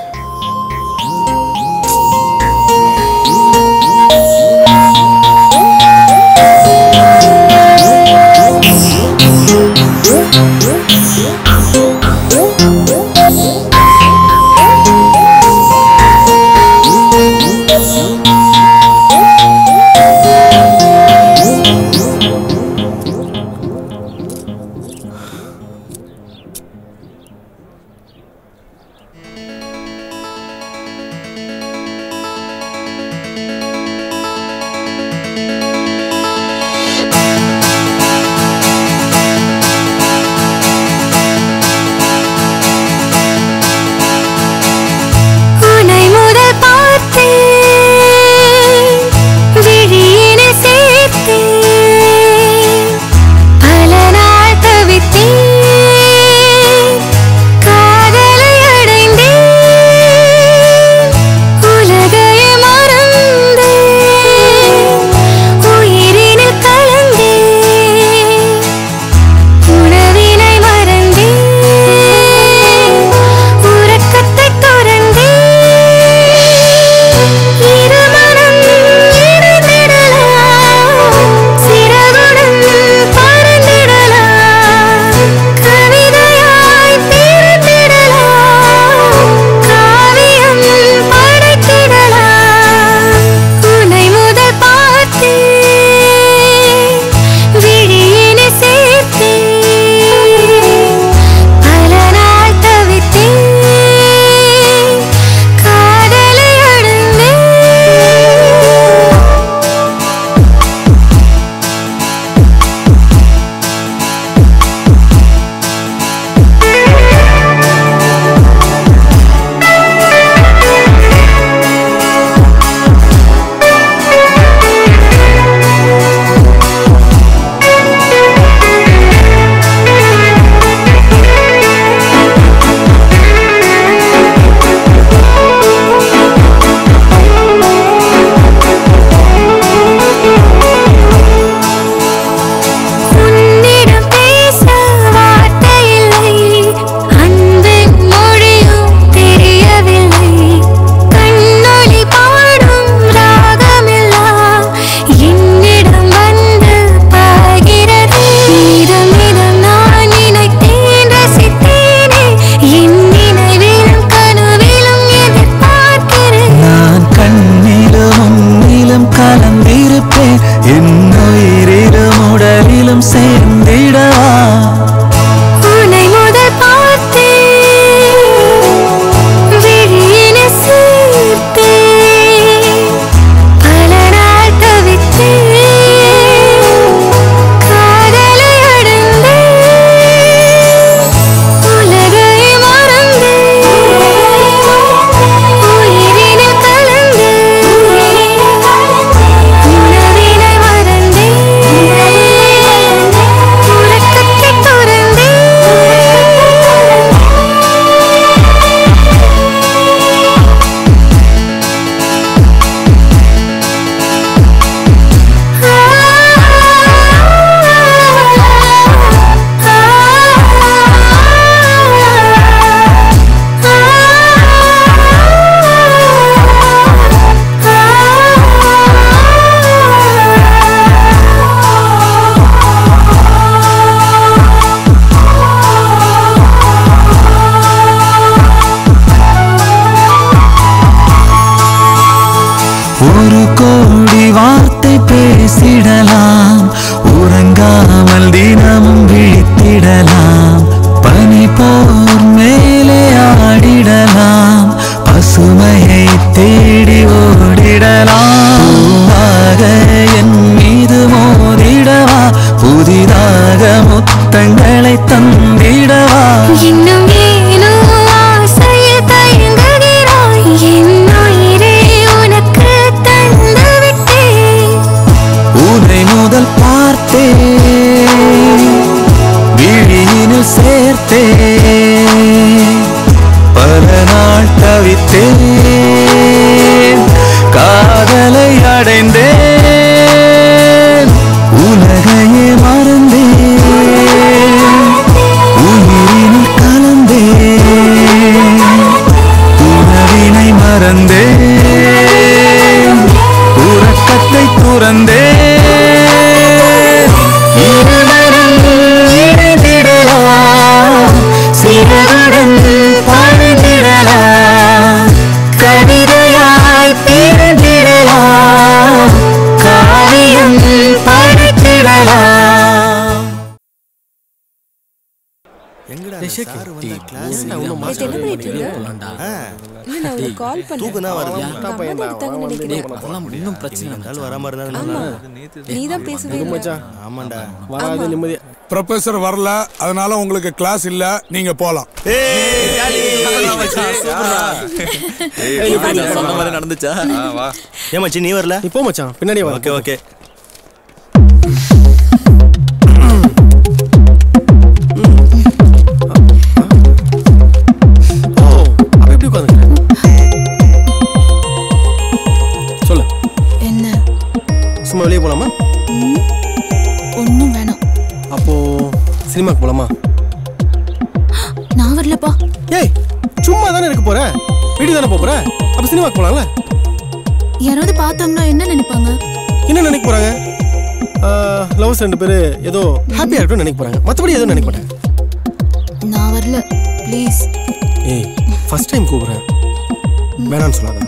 பேசிடலாம் உறங்காமல் தினமும் விழித்திடலாம் பனி போர் மேலே ஆடிடலாம் பசுமையை தேடி ஓடிடலாம் பூவாக என் மீது மோதிடவா புதிதாக முத்தங்களை தந்திடவா இன்னும் ஏனோ ஆசையில் தயங்குகிறாய் என் உயிரை உனக்கு தந்து விட்டேன் உன்னை முதல் பார்த்தேன் விழியினில் சேர்த்தேன் பல நாள் தவித்தேன் காதலை அடைந்தேன் உலகையே மறந்தேன் உயிரினில் கலந்தேன் உணவினை மறந்தேன் உறக்கத்தை துறந்தேன் இருவரும் இணைந்திடலாம் சிறகுடன் பறந்திடலாம் கவிதையாய் பிறந்திடலாம் காவியம் படைத்திடலாம் ப்ரொஃபசர் வரல, அதனால உங்களுக்கு கிளாஸ் இல்ல, நீங்க போலாம். நடந்துச்சா? ஏன் மச்சி நீ வரல? இப்போ மச்சான் பின்னாடி வா. Okay okay. சொல்லு. என்ன? சும்மா வெளியே போலாமா? ஒன்னும் வேணாம். அப்போ சினிமாக்கு போலாமா? நான் வரலப்பா. ஏய் சும்மா தானே இருக்க போற, வீடு தானே போற, அப்ப சினிமாக்கு போலாம்ல? யாராவது பார்த்தாங்கன்னா என்ன நினைப்பாங்க? என்ன நினைக்க போறாங்க? லவ்ஸ் 2 பேரு ஏதோ ஹாப்பியா இருக்கும்னு நினைக்க போறாங்க, மத்தபடி எதுவும் நினைக்க மாட்டாங்க. நான் வரல ப்ளீஸ். ஏய் ஃபர்ஸ்ட் டைம் கூப்பிடுறேன், வேணான்னு சொல்லாத.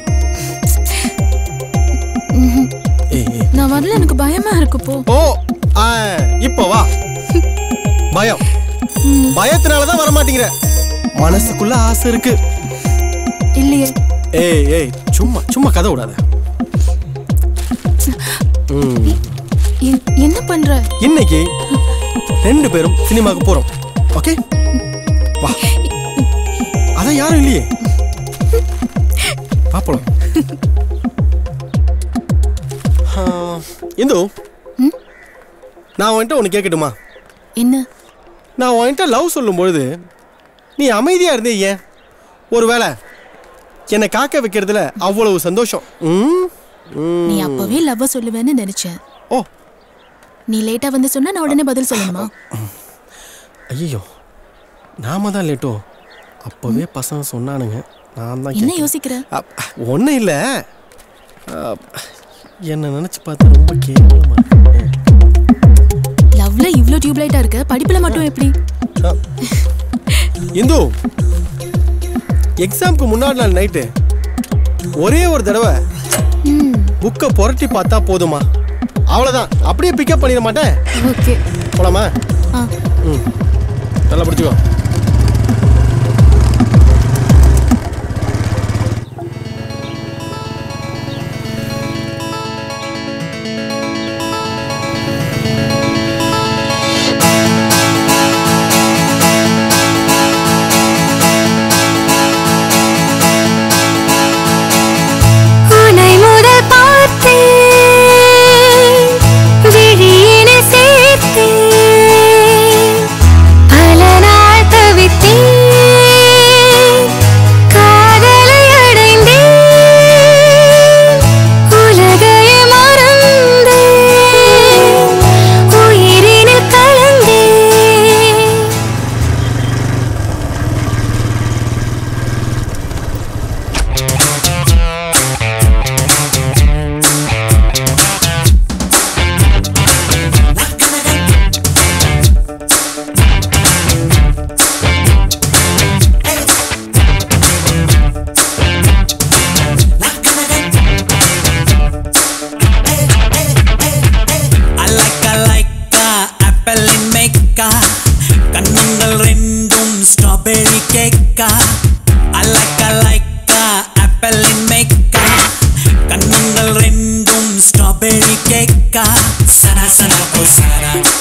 நான் வரல, எனக்கு பயமா இருக்கு. போ. ஓ இப்போ வா. பயம், பயத்தினாலதான் வர மாட்டேங்கிற. மனசுக்குள்ள ஆசை இருக்கு இல்லையே. ஏய் ஏய் சும்மா சும்மா கதை விடாத. என்ன பண்ற? இன்னைக்கு 2 பேரும் சினிமாக்கு போறோம், ஓகே? வா. அதான் யாரும் இல்லையே, பாப்போம். இந்து, நான் உன்கிட்ட ஒன்று கேட்கட்டுமா? என்ன? நான் உன்கிட்ட லவ் சொல்லும்பொழுது நீ அமைதியா இருந்தே ஏன்? ஒருவேளை என்னை காக்க வைக்கிறதுல அவ்வளவு சந்தோஷம். நீ அப்பவே லவ் சொல்லுவேன்னு நினைச்சேன். ஓ, நீ லேட்டா வந்து சொன்னா நான் உடனே பதில் சொல்லணுமா? ஐயோ, நாம தான் லேட்டோ. அப்பவே பசங்க சொன்னானுங்க, நான் தான். என்ன யோசிக்கிற? ஒன்றும் இல்லை, என்ன நினைச்சு பார்த்தா ரொம்ப கேவலமா இருக்கு. லவ்ல இவ்ளோ டியூப்லைட்டா இருக்க, படிப்புல மட்டும் எப்படி? இந்து, எக்ஸாம்க்கு முன்னாடி நாள் நைட்டு ஒரே ஒரு தடவை புக்கை புரட்டி பார்த்தா போதுமா? அவ்வளோதான், அப்படியே பிக்கப் பண்ணிட மாட்டேன். ஓகே போலாமா? நல்லா பிடிச்சிக்கோ. பல நாள்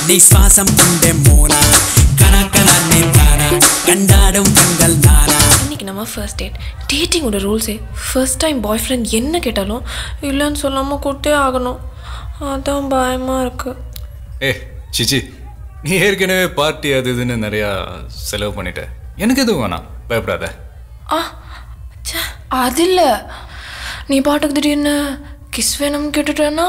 நீ சுவாசம் கொண்டே மோனா கனா கனா நீ தானா கண்டாடும் கண்கள் நானா. இன்னைக்கு நம்ம ஃபர்ஸ்ட் டேட்டிங்கோட ரூல்ஸே ஃபர்ஸ்ட் டைம் பாய் ஃப்ரெண்ட் என்ன கேட்டாலும் இல்லைன்னு சொல்லாமல் கொடுத்தே ஆகணும். அதான் பயமாக இருக்கு. சிச்சி நீ ஏற்கனவே பார்ட்டி அது இதுன்னு நிறையா செலவு பண்ணிட்ட. எனக்கு எதுவும் வேணாம், பயப்படாத. அது இல்லை, நீ பாட்டுக்கு திடீர்னு கிஸ் வேணும்னு கேட்டுட்டேன்னா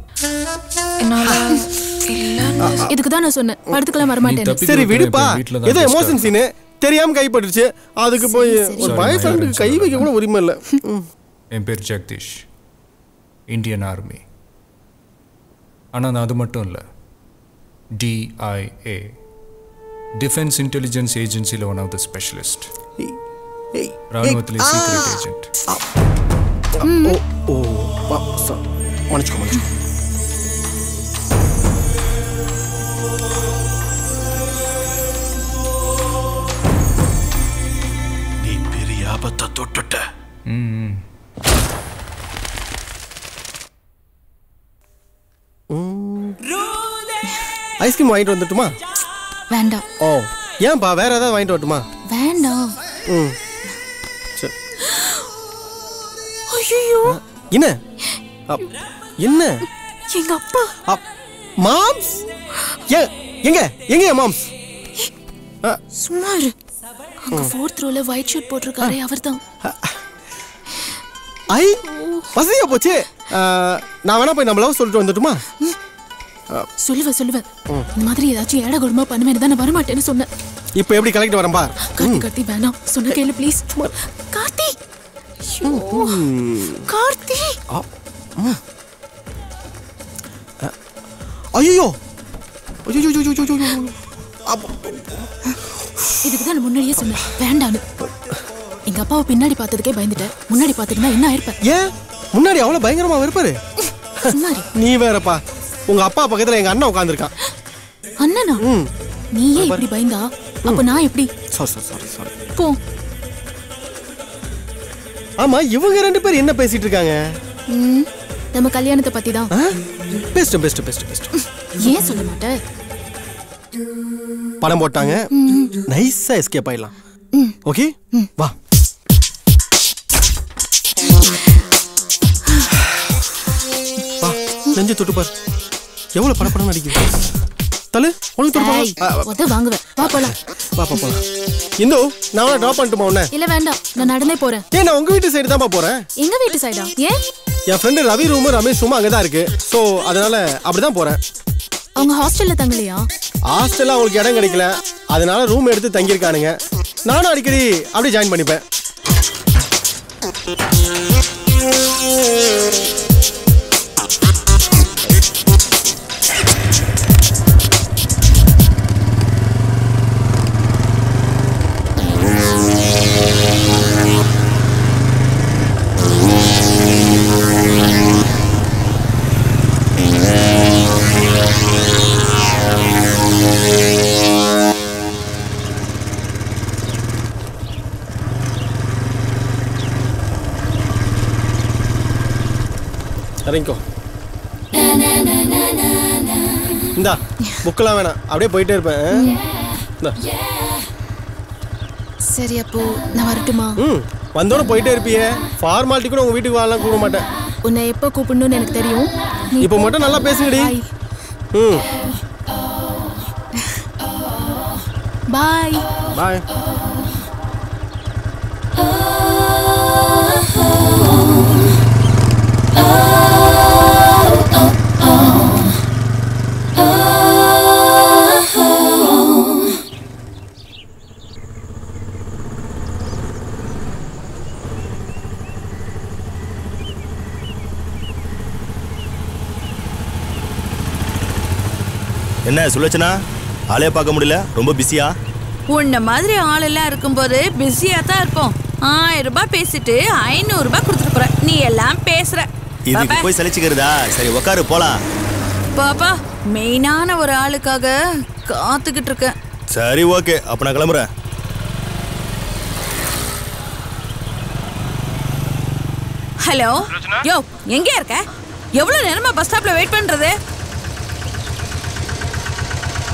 இதுக்கு தான் நான் சொன்னேன் படத்துக்கெல்லாம் வரமாட்டேன். சரி விடுப்பா, ஏதோ எமோஷன் சீனு தெரியாம கைப்பட்டுச்சு, அதுக்கு போய் ஒரு பாய் ஃப்ரெண்டுக்கு கை வைக்க கூட உரிமை இல்லை. என் பேர் ஜெகதீஷ், இந்தியன் ஆர்மி. ஆனால் நான் அது மட்டும் இல்லை, DIA டிஃபென்ஸ் இன்டெலிஜென்ஸ் ஏஜென்சியில் ஒன் ஆஃப் த ஸ்பெஷலிஸ்ட், ராணுவத்திலே சீக்ரெட் ஏஜென்ட். மன்னிச்சுக்கோ. நீ பெரிய ஆபத்தை தொட்டுட்ட. ஐஸ்கிரீம் வாங்கிட்டு வந்துட்டுமா? வேண்டாம். ஓ ஏன்பா, வேற ஏதாவது வாங்கிட்டு வரட்டுமா? வேண்டாம். ஐயோ என்ன என்ன? எங்க அப்பா. மாம்ஸ் எங்க எங்க மாம்ஸ்? சும்மா இரு. அங்க 4th ரோல ஒயிட் ஷர்ட் போட்டிருக்காரே அவர்தான். ஐ வசதியா போச்சு. நான் வேணா போய் நம்ம லவ் சொல்லிட்டு வந்துட்டுமா? சொல்லுவேன். இந்த மாதிரி ஏதாச்சும் ஏடா குடும்பமா பண்ணுவேன் தான் நான் வரமாட்டேன்னு சொன்னேன். இப்போ எப்படி கலெக்ட் வரம்பா? கார்த்தி வேணாம், சொன்ன கேளு ப்ளீஸ். கார்த்தி கார்த்தி. ஐயோ இதுக்கு தான் நான் முன்னாடியே சொன்னேன் வேண்டான்னு. எங்க அப்பாவை பின்னாடி பார்த்ததுக்கே பயந்துட்டேன், முன்னாடி பார்த்துக்கினா என்ன ஆயிருப்பேன். ஏன் முன்னாடி அவ்வளவு பயங்கரமா இருப்பாரு? நீ வேறப்பா, உங்க அப்பா பக்கத்துல எங்க அண்ணன் உட்கார்ந்திருக்கான். அண்ணனா? நீயே இப்படி பயந்தா அப்ப நான் எப்படி? சாரி போ. ஆமா, இவங்க ரெண்டு பேர் என்ன பேசிட்டு இருக்காங்க? நம்ம கல்யாணத்தை பத்தி தான். பெஸ்ட். ஏன் சொல்ல மாட்டே? படம் போட்டாங்க, நைஸா எஸ்கேப் ஆயிடலாம். ஓகே வா. நெஞ்சு தொட்டு பார், எவ்வளவு படப்படம் நடிக்குது. தலை உனக்கு தொட்டு வாங்குவேன். வா போலாம். போலாம். இந்து நான் டிராப் பண்ணட்டுமா உன்னை? இல்ல வேண்டாம், நான் நடந்தே போறேன். ஏன் நான் உங்க வீட்டு சைடு தான் போறேன். எங்க வீட்டு சைடா? ஏன்? என் friend Ravi room Ramesh room அங்கதான் இருக்கு. சோ அதனால அப்படிதான் போறேன். அவங்க ஹாஸ்டல்ல தங்கலையா? ஹாஸ்டல்ல அவங்களுக்கு இடம் கிடைக்கல, அதனால ரூம் எடுத்து தங்கியிருக்கானுங்க. நானும் அடிக்கடி அப்படியே ஜாயின் பண்ணிப்பேன். இறங்கிக்கோ. இந்தா புக்கெல்லாம் வேணாம், அப்படியே போயிட்டே இருப்பேன். சரி அப்போ நான் வரட்டுமா? வந்தோட போயிட்டே இருப்பியே, ஃபார்மாலிட்டி கூட உங்க வீட்டுக்கு வரலாம் கூப்பிட மாட்டேன். உன்னை எப்போ கூப்பிடணும்னு எனக்கு தெரியும். இப்போ மட்டும் நல்லா பேசுங்கடி. பாய் பாய். என்ன சுலோச்சனா, ஆளே பார்க்க முடியல, ரொம்ப பிஸியா? உன்ன மாதிரி ஆளெல்லாம் இருக்கும்போது பிஸியா தான் இருப்போம். 1000 ரூபாய் பேசிட்டு 500 ரூபாய் கொடுத்துட்டு போற. நீ எல்லாம் பேசுற. இதுக்கு போய் சலிச்சுக்கிறதா? சரி உட்காரு போலாம். பாப்பா, மெயினான ஒரு ஆளுக்காக காத்துக்கிட்டு இருக்கேன். சரி ஓகே, அப்ப நான் கிளம்புறேன். ஹலோ யோ, எங்க இருக்க? எவ்வளவு நேரமா பஸ் ஸ்டாப்ல வெயிட் பண்றது?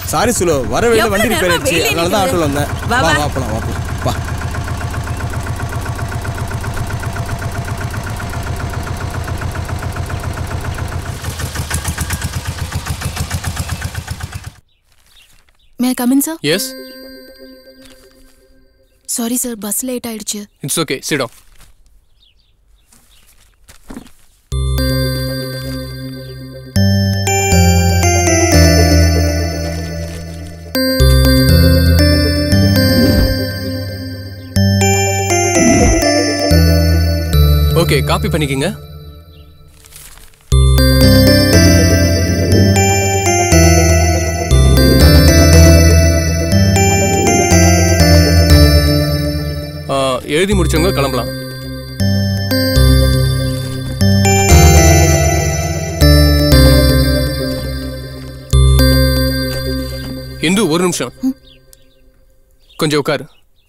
சாரி சுலோ, வர வழியில வண்டி எவ்வளவு ரிப்பேர் நேரமா ஆயிடுச்சு, வெளியே அதனால தான் ஆட்டோல வந்தேன். வா, வா வா. வா போலாம், வா போலாம், வா. May I come in sir? Yes. Sorry sir, bus late ஆயிடுச்சு. It's okay, sit down. Okay, copy பண்ணிக்கங்க. எழுதி முடிச்சவங்க கிளம்பலாம். இந்து ஒரு நிமிஷம் கொஞ்சம் உட்காரு.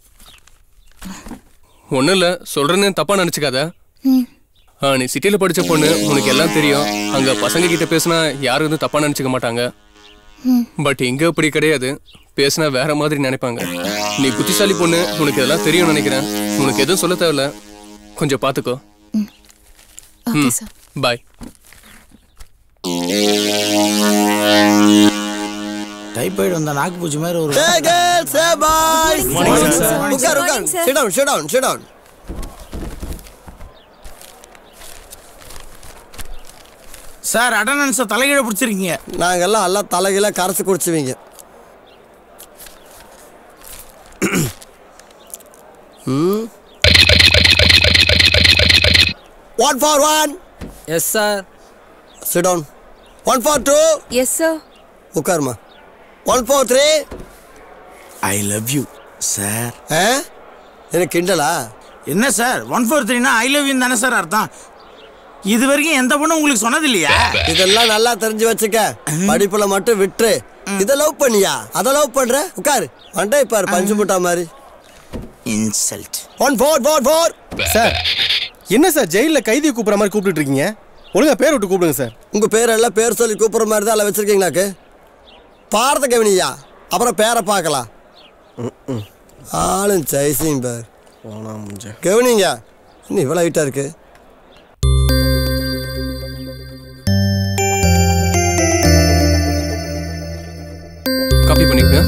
ஒன்றும் இல்லை, சொல்றேன்னு தப்பா நினச்சிக்காத. நீ சிட்டியில் படித்த பொண்ணு, உனக்கு எல்லாம் தெரியும். அங்கே பசங்க கிட்ட பேசினா யாரும் எதுவும் தப்பா நினச்சிக்க மாட்டாங்க. பட் இங்கே அப்படி கிடையாது. பேசினா வேற மாதிரி நினைப்பாங்க. நீ புத்திசாலி பொண்ணு, உனக்கு இதெல்லாம் தெரியும் நினைக்கிறேன். உனக்கு எதுவும் சொல்ல தேவையில்ல, கொஞ்சம் பார்த்துக்கோ. பாய். டைபாய்டு வந்தா நாக்கு பூச்சி மாதிரி ஒரு சார் அட்டண்டன்ஸை தலைகீழ பிடிச்சிருக்கீங்க. நாங்கெல்லாம் எல்லாம் தலைகீழ கரைச்சி குடிச்சுவீங்க. 141. Yes sir. Sit down. 142. Yes sir. உட்காருமா. 143. I love you sir. எனக்கு கிண்டலா? என்ன சார் 143னா ஐ லவ் யூ தானே சார் அர்த்தம்? இது வரைக்கும் எந்த பொண்ணும் உங்களுக்கு சொன்னது இல்லையா? இதெல்லாம் நல்லா தெரிஞ்சு வச்சுக்க. படிப்புல மட்டும் விட்டுரு. இத லவ் பண்ணியா? அத லவ் பண்ற? உட்காரு. வண்டை பாரு பஞ்சு முட்டா மாதிரி. இன்சல்ட். 1444. சார் என்ன சார் ஜெயிலில் கைதியை கூப்பிட்ற மாதிரி கூப்பிட்டு இருக்கீங்க? ஒழுங்கா பேர் விட்டு கூப்பிடுங்க சார். உங்க பேர் எல்லாம் பேர் சொல்லி கூப்பிட்ற மாதிரி தான் எல்லாம் வச்சிருக்கீங்களாக்கு? பாரத கவனியா, அப்புறம் பேரை பார்க்கலாம். ஆளும் சைசிங் பேர் கவனிங்க. இன்னும் இவ்வளோ ஹைட்டா இருக்கு. காப்பி பண்ணிக்க.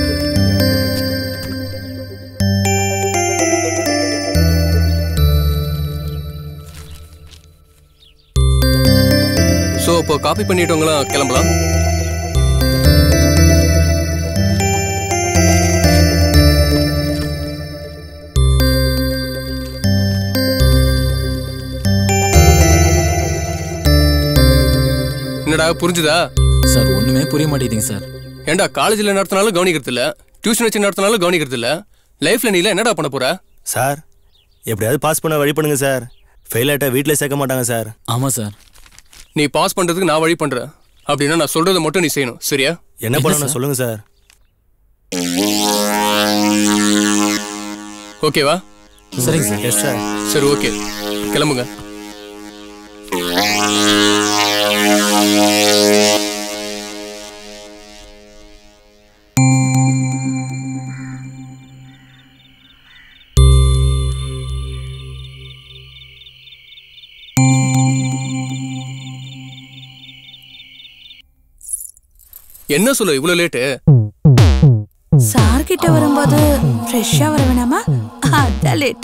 ஸோ இப்போ காப்பி பண்ணிட்டவங்களாம் கிளம்பலாம். என்னடா புரிஞ்சுதா? சார் ஒண்ணுமே புரிய மாட்டேங்குதுங்க சார். ஏண்டா காலேஜில் நடத்தினாலும் கவனிக்கிறது இல்லை, டியூஷன் வச்சு நடத்தினாலும் கவனிக்கிறது இல்லை. லைஃப்ல நீல என்னடா பண்ண போற? சார் எப்படியாவது பாஸ் பண்ண வழி பண்ணுங்க சார். ஃபெயில் ஆகிட்டா வீட்டில் சேர்க்க மாட்டாங்க சார். ஆமாம் சார். நீ பாஸ் பண்ணுறதுக்கு நான் வழி பண்ணுறேன். அப்படின்னா நான் சொல்கிறத மட்டும் நீ செய்யணும், சரியா? என்ன பண்ணணும் சொல்லுங்க சார். ஓகேவா? சரிங்க சார். Yes sir. சரி ஓகே, கிளம்புங்க. என்ன சொல்ல இவ்வளவு லேட்டு? சார் கிட்ட வரும்போது ஃப்ரெஷ்ஷா வர வேணாமா? அதான் லேட்டு.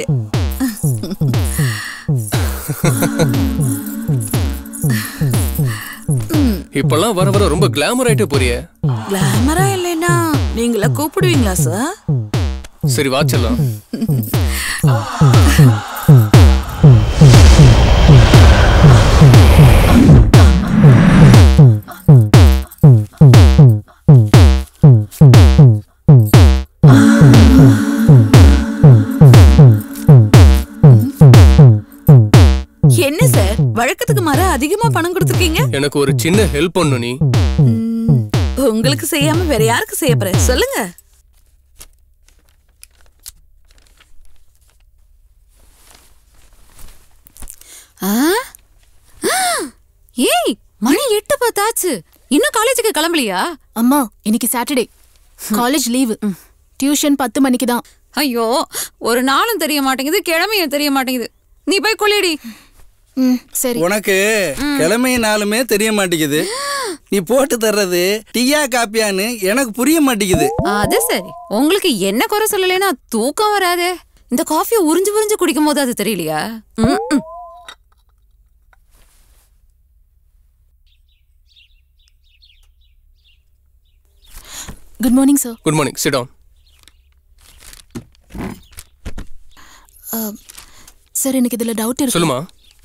இப்பெல்லாம் வர வர ரொம்ப கிளாமர் ஆயிட்டே போறியே. கிளாமரா இல்லைன்னா நீங்கள கூப்பிடுவீங்களா சார்? சரி வா செல்லம். என்ன சார் வழக்கத்துக்கு மாற அதிகமா பணம் கொடுத்துருக்கீங்க? எனக்கு ஒரு சின்ன ஹெல்ப் பண்ணு நீ. உங்களுக்கு செய்யாம வேற யாருக்கு செய்ய போற சொல்லுங்க. ஏய் மணி 8:10 ஆச்சு. இன்னும் காலேஜுக்கு கிளம்பலையா? அம்மா இன்னைக்கு சாட்டர்டே காலேஜ் லீவு டியூஷன் 10 மணிக்கு தான். ஐயோ ஒரு நாளும் தெரிய மாட்டேங்குது கிழமையும் தெரிய மாட்டேங்குது. நீ போய் கொள்ளியடி. சரி. உனக்கு கிழமை நாளுமே தெரிய மாட்டேங்குது. நீ போட்டு தர்றது டீயா காப்பியான்னு எனக்கு புரிய மாட்டேங்குது. அது சரி, உங்களுக்கு என்ன குறை சொல்லலைன்னா தூக்கம் வராதே. இந்த காஃபியை உறிஞ்சு உறிஞ்சு குடிக்கும் போது அது தெரியலையா? Good morning sir. Good morning. Sit down. Sir எனக்கு இதுல டவுட் இருக்கு. சொல்லுமா.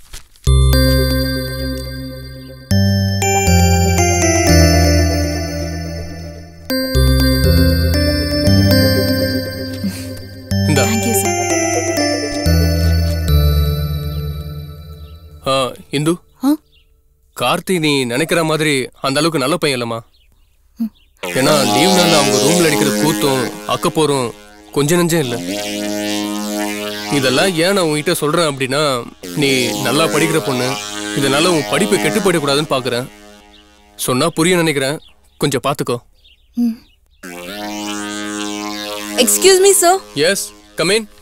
Thank you sir. Hindu Karthi நீ நினைக்கிற மாதிரி அந்த அளவுக்கு நல்ல பையன் இல்லம்மா. ஏன்னா லீவ் நாள் அவங்க ரூம்ல அடிக்கிற கூத்தும் அக்கப்போரும் கொஞ்ச நெஞ்சம் இல்லை. இதெல்லாம் ஏன் நான் உன்கிட்ட சொல்றேன் அப்படின்னா நீ நல்லா படிக்கிற பொண்ணு, இதனால உன் படிப்பை கெட்டு போயிடக்கூடாதுன்னு பாக்குறேன். சொன்னா புரிய நினைக்கிறேன், கொஞ்சம் பாத்துக்கோ. Excuse me sir. Yes, come in.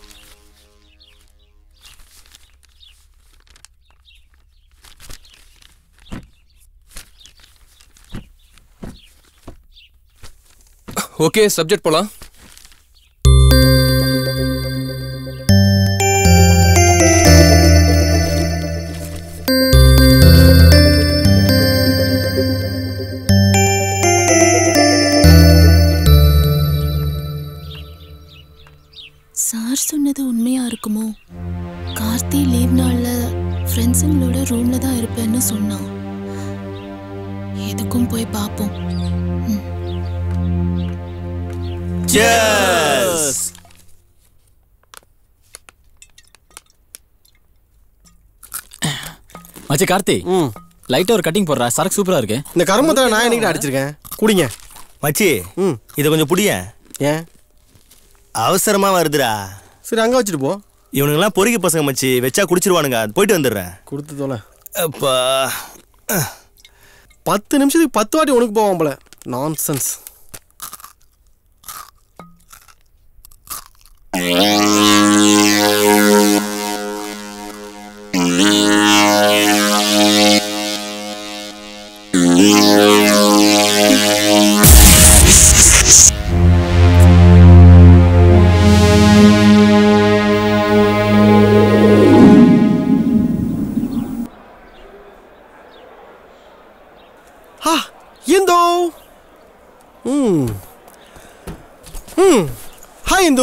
Okay, subject போலாம். சார் சொன்னது உண்மையா இருக்குமோ? கார்த்தி லீவ் நாள்ல ஃப்ரெண்ட்ஸுங்களோட ரூம்ல தான் இருப்பேன்னு சொன்னான். எதுக்கும் போய் பார்ப்போம். Cheers. மச்சி கார்த்தி, லைட்டா ஒரு கட்டிங் போடுறா. சரக்கு சூப்பரா இருக்கு. இந்த கருமத்தை நான் என்னைக்கு அடிச்சிருக்கேன். குடிங்க மச்சி. இதை கொஞ்சம் புடிய. ஏன் அவசரமா வருதுடா. சரி அங்க வச்சுட்டு போ. இவனுங்கெல்லாம் பொறுக்கி பசங்க மச்சி, வச்சா குடிச்சிருவானுங்க. போயிட்டு வந்துடுறேன். கொடுத்து தோல. அப்பா 10 நிமிஷத்துக்கு 10 வாட்டி உனக்கு போவான் போல. நான்சென்ஸ். இந்து. ஹாய் இந்து.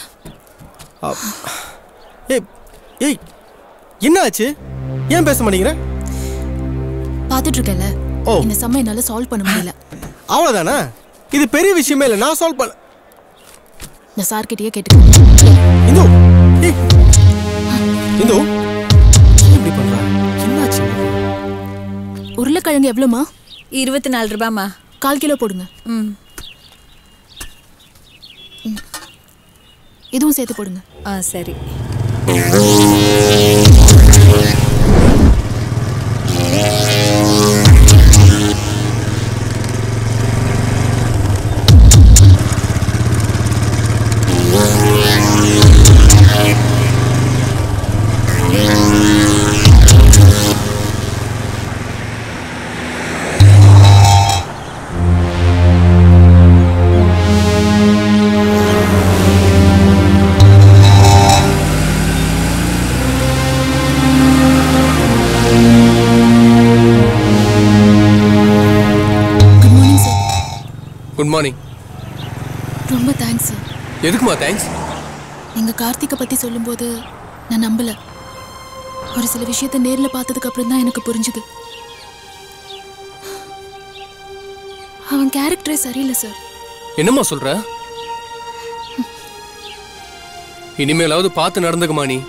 ஏய் என்ன ஆச்சு? ஏன் பேச மாட்டேங்கிற? பார்த்துட்டு இருக்கல. இந்த சம்ம என்னால சால்வ் பண்ண முடியல. அவ்வளவுதானா? இது பெரிய விஷயமே இல்லை. நான் சால்வ் பண்ண. நான் சார் கிட்டயே கேட்டு. இந்து இந்து எப்படி பண்றா? என்னாச்சு? உருளைக்கிழங்கு எவ்வளோமா? 24 ரூபாய்மா. 1/4 கிலோ போடுங்க. இதுவும் சேர்த்து போடுங்க. சரி. Good morning. ரொம்ப தேங்க்ஸ் சார். எதுக்குமா தேங்க்ஸ்? நீங்க கார்த்திகை பத்தி சொல்லும்போது நான் நம்பல. ஒரு சில விஷயத்தை நேர்ல பார்த்ததுக்கு அப்புறம் தான் எனக்கு புரிஞ்சுது. அவன் கேரக்டரே சரியில்லை சார். என்னம்மா சொல்ற? இனிமேலாவது பார்த்து நடந்துக்குமா நீ.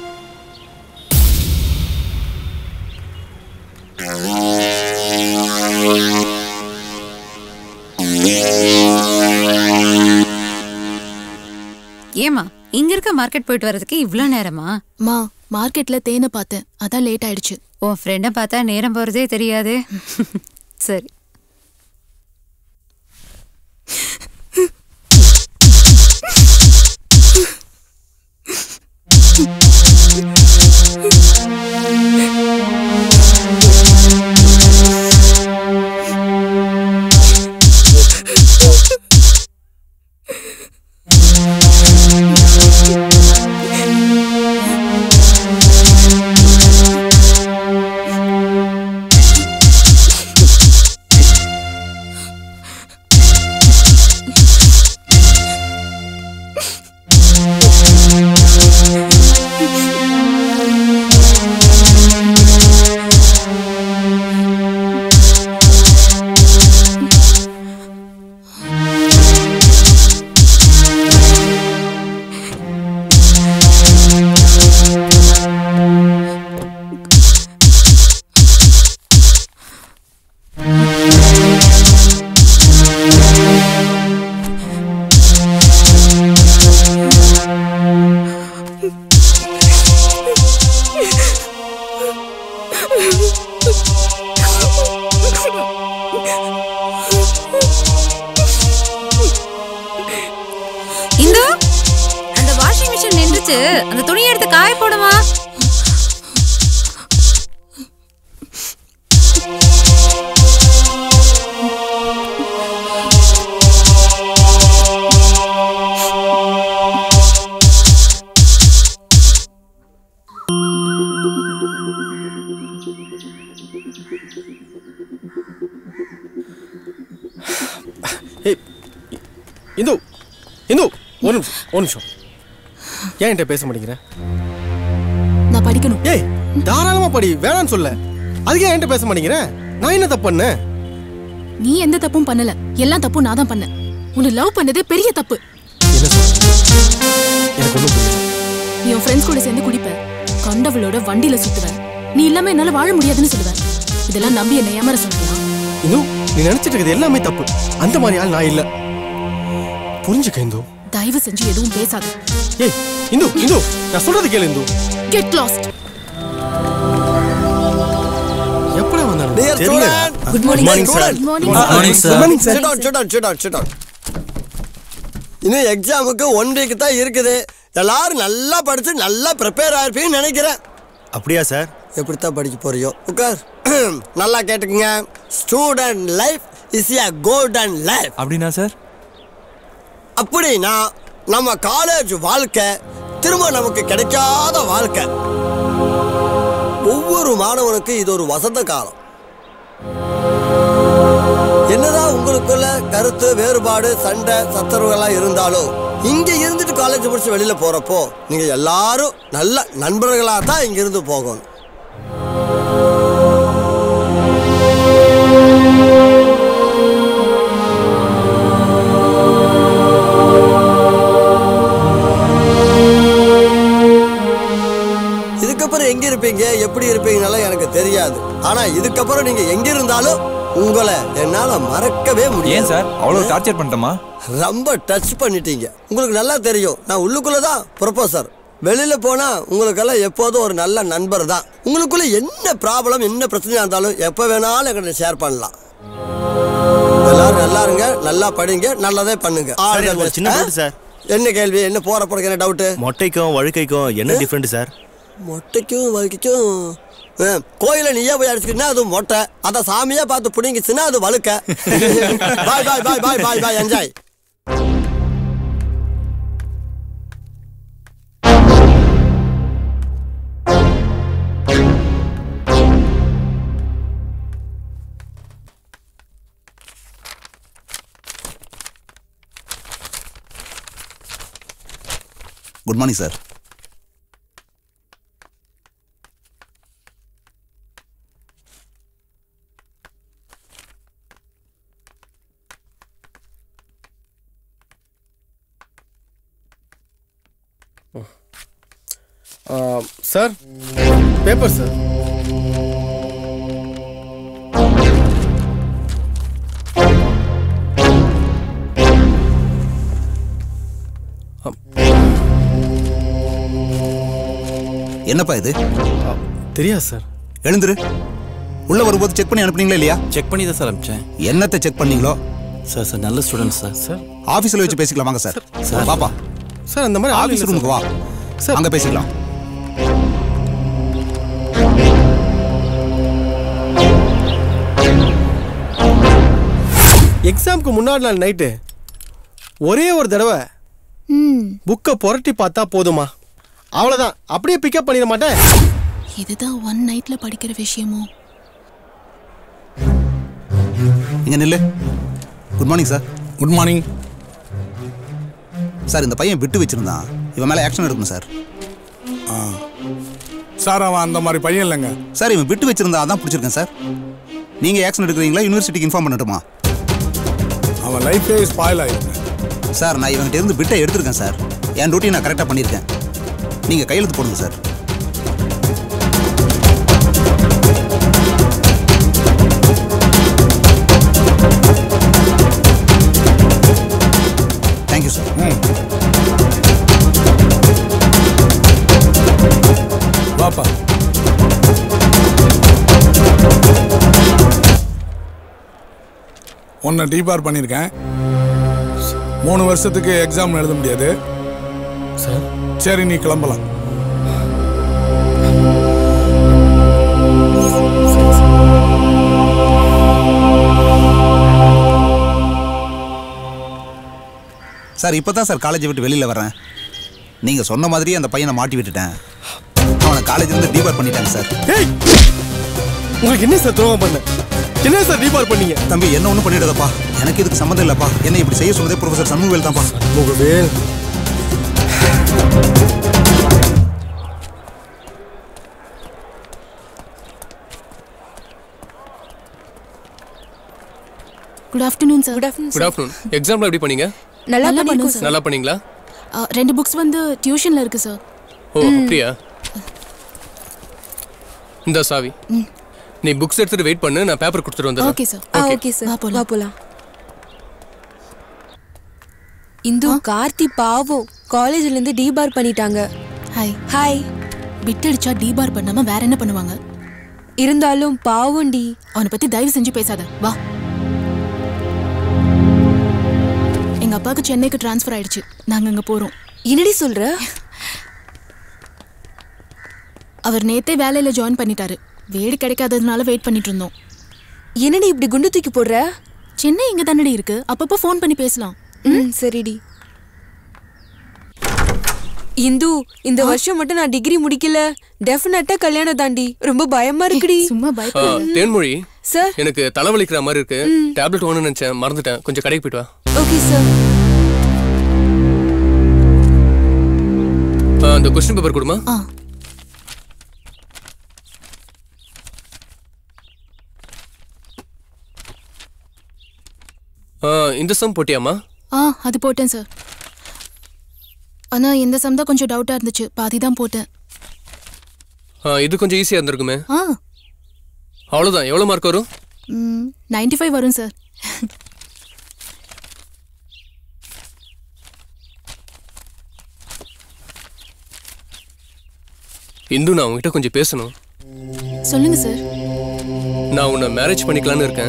ஏமா இங்க இருக்க மார்க்கெட் போயிட்டு வரதுக்கு இவ்ளோ நேரமா? மா மார்க்கெட்ல தேனை பார்த்தேன், அதான் லேட் ஆயிடுச்சு. உன் ஃப்ரெண்டை பார்த்தா நேரம் போறதே தெரியாது. சரி அந்த துணியை எடுத்து காய போடுமா. இந்து இந்து ஒரு நிமிஷம் ஏன் என்கிட்ட பேச மாட்டேங்கிற? நான் படிக்கணும். ஏய் தாராளமா படி, வேணான்னு சொல்ல. அதுக்கு ஏன் என்கிட்ட பேச மாட்டேங்கிற? நான் என்ன தப்பு பண்ணேன்? நீ எந்த தப்பும் பண்ணல, எல்லாம் தப்பு நான் தான் பண்ணேன். உன்னை லவ் பண்ணதே பெரிய தப்பு. என்ன சொல்ற? எனக்கு ஒண்ணும் புரியல. நீ உன் ஃப்ரெண்ட்ஸ் கூட சேர்ந்து குடிப்ப, கண்டவளோட வண்டியில சுத்துவ, நீ இல்லாம என்னால வாழ முடியாதுன்னு சொல்லுவேன். இதெல்லாம் நம்பி என்ன ஏமாற சொல்றியா? இந்து நீ நினைச்சிட்டு இருக்கிறது எல்லாமே தப்பு. அந்த மாதிரி ஆள் நான் இல்ல, புரிஞ்சுக்க இந்து. தயவு செஞ்சு எதுவும் பேசாத. ஏய் இந்து இந்து நான் சொல்றது கேளு இந்து. Get lost. எப்படா வந்தாரு? Dear student, good morning sir. Good morning sir. Sit down. இன்னும் எக்ஸாமுக்கு 1 வீக் தான் இருக்குது. எல்லாரும் நல்லா படிச்சு நல்லா ப்ரிப்பேர் ஆயிருப்பீங்கன்னு நினைக்கிறேன். அப்படியா சார்? எப்படித்தான் படிக்க போறியோ. உட்கார். நல்லா கேட்டுக்குங்க. Student life is a golden life. அப்படினா சார்? அப்படினா நம்ம காலேஜ் வாழ்க்கை திரும்ப நமக்கு கிடைக்காத வாழ்க்கை. ஒவ்வொரு மாணவனுக்கு இது ஒரு வசந்த காலம். என்னதான் உங்களுக்குள்ள கருத்து வேறுபாடு சண்டை சச்சரவுகள்லாம் இருந்தாலும் இங்க இருந்துட்டு காலேஜ் முடிச்சு வெளியில போறப்போ நீங்க எல்லாரும் நல்ல நண்பர்களா தான் இங்க இருந்து போகணும். இதுக்கப்புறம் எங்க இருப்பீங்க எப்படி இருப்பீங்கனால எனக்கு தெரியாது. ஆனா இதுக்கப்புறம் நீங்க எங்க இருந்தாலும் உங்களை என்னால மறக்கவே முடியாது. ஏன் சார் அவ்வளவு டார்ச்சர் பண்ணிட்டோமா? ரொம்ப டச் பண்ணிட்டீங்க. உங்களுக்கு நல்லா தெரியும் நான் உள்ளுக்குள்ளதான் ப்ரொஃபசர். வெளியில போனா உங்களுக்கெல்லாம் எப்போதும் ஒரு நல்ல நண்பர் தான். உங்களுக்குள்ள என்ன ப்ராப்ளம் என்ன பிரச்சனையா இருந்தாலும் எப்ப வேணாலும் எங்கிட்ட ஷேர் பண்ணலாம். எல்லாரும் நல்லா இருங்க, நல்லா படிங்க, நல்லதே பண்ணுங்க. சின்ன டவுட் சார். என்ன கேள்வி? என்ன போறப்ப என்ன டவுட்? மொட்டைக்கும் வழுக்கைக்கும் என்ன டிஃபரெண்ட் சார்? மொட்டைக்கும் வழுக்கைக்கும் கோயில நீயே போய் அடிச்சுக்கிட்டா அது மொட்டை, அத சாமியா பார்த்து பிடிங்கிச்சுன்னா அது வழுக்க. Bye bye bye bye bye bye enjoy. Good morning sir. Sir paper sir. என்னப்பா இது? தெரியாது சார். எழுந்துரு. உள்ள வரும்போது செக் பண்ணி அனுப்புனீங்களா இல்லையா? செக் பண்ணி தான் சார் அனுப்பிச்சேன். என்னத்தை செக் பண்ணீங்களோ சார் சார் நல்ல ஸ்டூடெண்ட் சார். சார் ஆஃபீஸில் வச்சு பேசிக்கலாம் வாங்க சார். சார் பாப்பா சார் அந்த மாதிரி ஆஃபீஸ் ரூமுக்கு வா சார், அங்கே பேசிக்கலாம். எக்ஸாமுக்கு முன்னாடி நாள் நைட்டு ஒரே ஒரு தடவை புக்கை புரட்டி பார்த்தா போதுமா? அவ்வளோதான், அப்படியே பிக்கப் பண்ணிட மாட்டேன். இதுதான் ஒன் நைட்ல படிக்கிற விஷயமோ? இங்கே நில்லு. Good morning sir. Good morning sir. இந்த பையன் விட்டு வச்சிருந்தான், இவன் மேலே ஆக்ஷன் எடுக்கணும் சார். சார் அவன் அந்த மாதிரி பையன் இல்லைங்க சார். இவன் விட்டு வச்சிருந்தா அதான் பிடிச்சிருக்கேன் சார். நீங்கள் ஆக்ஷன் எடுக்கிறீங்களா யூனிவர்சிட்டிக்கு இன்ஃபார்ம் பண்ணட்டுமா? அவன் லைஃபே ஸ்பாயில் ஆகிருக்கு சார். நான் இவன்கிட்ட இருந்து பிட்டை எடுத்திருக்கேன் சார். என் டியூட்டி நான் கரெக்டாக பண்ணியிருக்கேன். நீங்கள் கையெழுத்து போடுங்க சார். Thank you sir. பாப்பா உன்னை டீபார் பண்ணியிருக்கேன். 3 வருஷத்துக்கு எக்ஸாம் எழுத முடியாது சார். சரி நீ கிளம்பலாம். சார் இப்போ தான் சார் காலேஜை விட்டு வெளியில் வரேன். நீங்கள் சொன்ன மாதிரியே அந்த பையனை மாட்டி விட்டுட்டேன். அவனை காலேஜ்லேருந்து டீபார் பண்ணிட்டாங்க சார். உங்களுக்கு என்ன சார் துரோகம் பண்ண? என்ன சார் டீபார் பண்ணீங்க? தம்பி என்ன ஒன்றும் பண்ணிடுதப்பா, எனக்கு இதுக்கு சம்மந்தம் இல்லைப்பா. என்ன இப்படி செய்ய சொன்னதே ப்ரொஃபசர் சண்முகவேல் தான்ப்பா. Shanmugavel good afternoon sir. Good afternoon. எக்ஸாம்ல எப்படி பண்ணீங்க? நல்லா பண்ணோம் சார். நல்லா பண்ணீங்களா? 2 புக்ஸ் வந்து டியூஷன்ல இருக்கு சார். ஓ அப்படியா? இந்த சாவி நீ புக்ஸ் எடுத்துட்டு வெயிட் பண்ணு, நான் பேப்பர் கொடுத்துட்டு வந்துடுறேன். Okay sir. Okay sir. வா போலாம். இந்து கார்த்தி பாவம் காலேஜ்ல இருந்து டீபார் பண்ணிட்டாங்க. ஹாய். ஹாய். பிட் அடிச்சா டீபார் பண்ணாம வேற என்ன பண்ணுவாங்க? இருந்தாலும் பாவம்டி. அவனை பத்தி தயவு செஞ்சு பேசாத. வா. எங்க அப்பாவுக்கு சென்னைக்கு ட்ரான்ஸ்ஃபர் ஆயிடுச்சு. நாங்க அங்க போறோம். என்னடி சொல்ற? அவர் நேத்தே வேலையில ஜாயின் பண்ணிட்டாரு. வீடு கிடைக்காததுனால வெயிட் பண்ணிட்டு இருந்தோம். என்னடி இப்படி குண்டு தூக்கி போடுற? சென்னை இங்க தானடி இருக்கு, அப்பப்போ ஃபோன் பண்ணி பேசலாம். சரிடி. இந்து இந்த வருஷம் மட்டும் நான் டிகிரி முடிக்கல, டெஃபினட்டா கல்யாணம் தாண்டி. ரொம்ப பயமா இருக்குடி. சும்மா பயப்படாத. தேன்மொழி சார். எனக்கு தலைவலிக்கிற மாதிரி இருக்கு. டேப்லெட் வாங்கணும்னு நினைச்சேன், மறந்துட்டேன். கொஞ்சம் கடைக்கு போயிட்டு வா. Okay sir. அந்த क्वेश्चन பேப்பர் கொடுமா? இந்த சம் போட்டியாமா? அது போட்டேன் சார். ஆனா இந்த சம் தான் கொஞ்சம் டவுட்டா இருந்துச்சு, பாதி தான் போட்டேன். இது கொஞ்சம் ஈஸியா இருந்திருக்குமே. அவ்வளவுதான். எவ்வளவு மார்க் வரும்? 95 வரும் சார். இந்து, நான் உங்ககிட்ட கொஞ்சம் பேசணும். சொல்லுங்க சார். நான் உன்னை மேரேஜ் பண்ணிக்கலான்னு இருக்கேன்.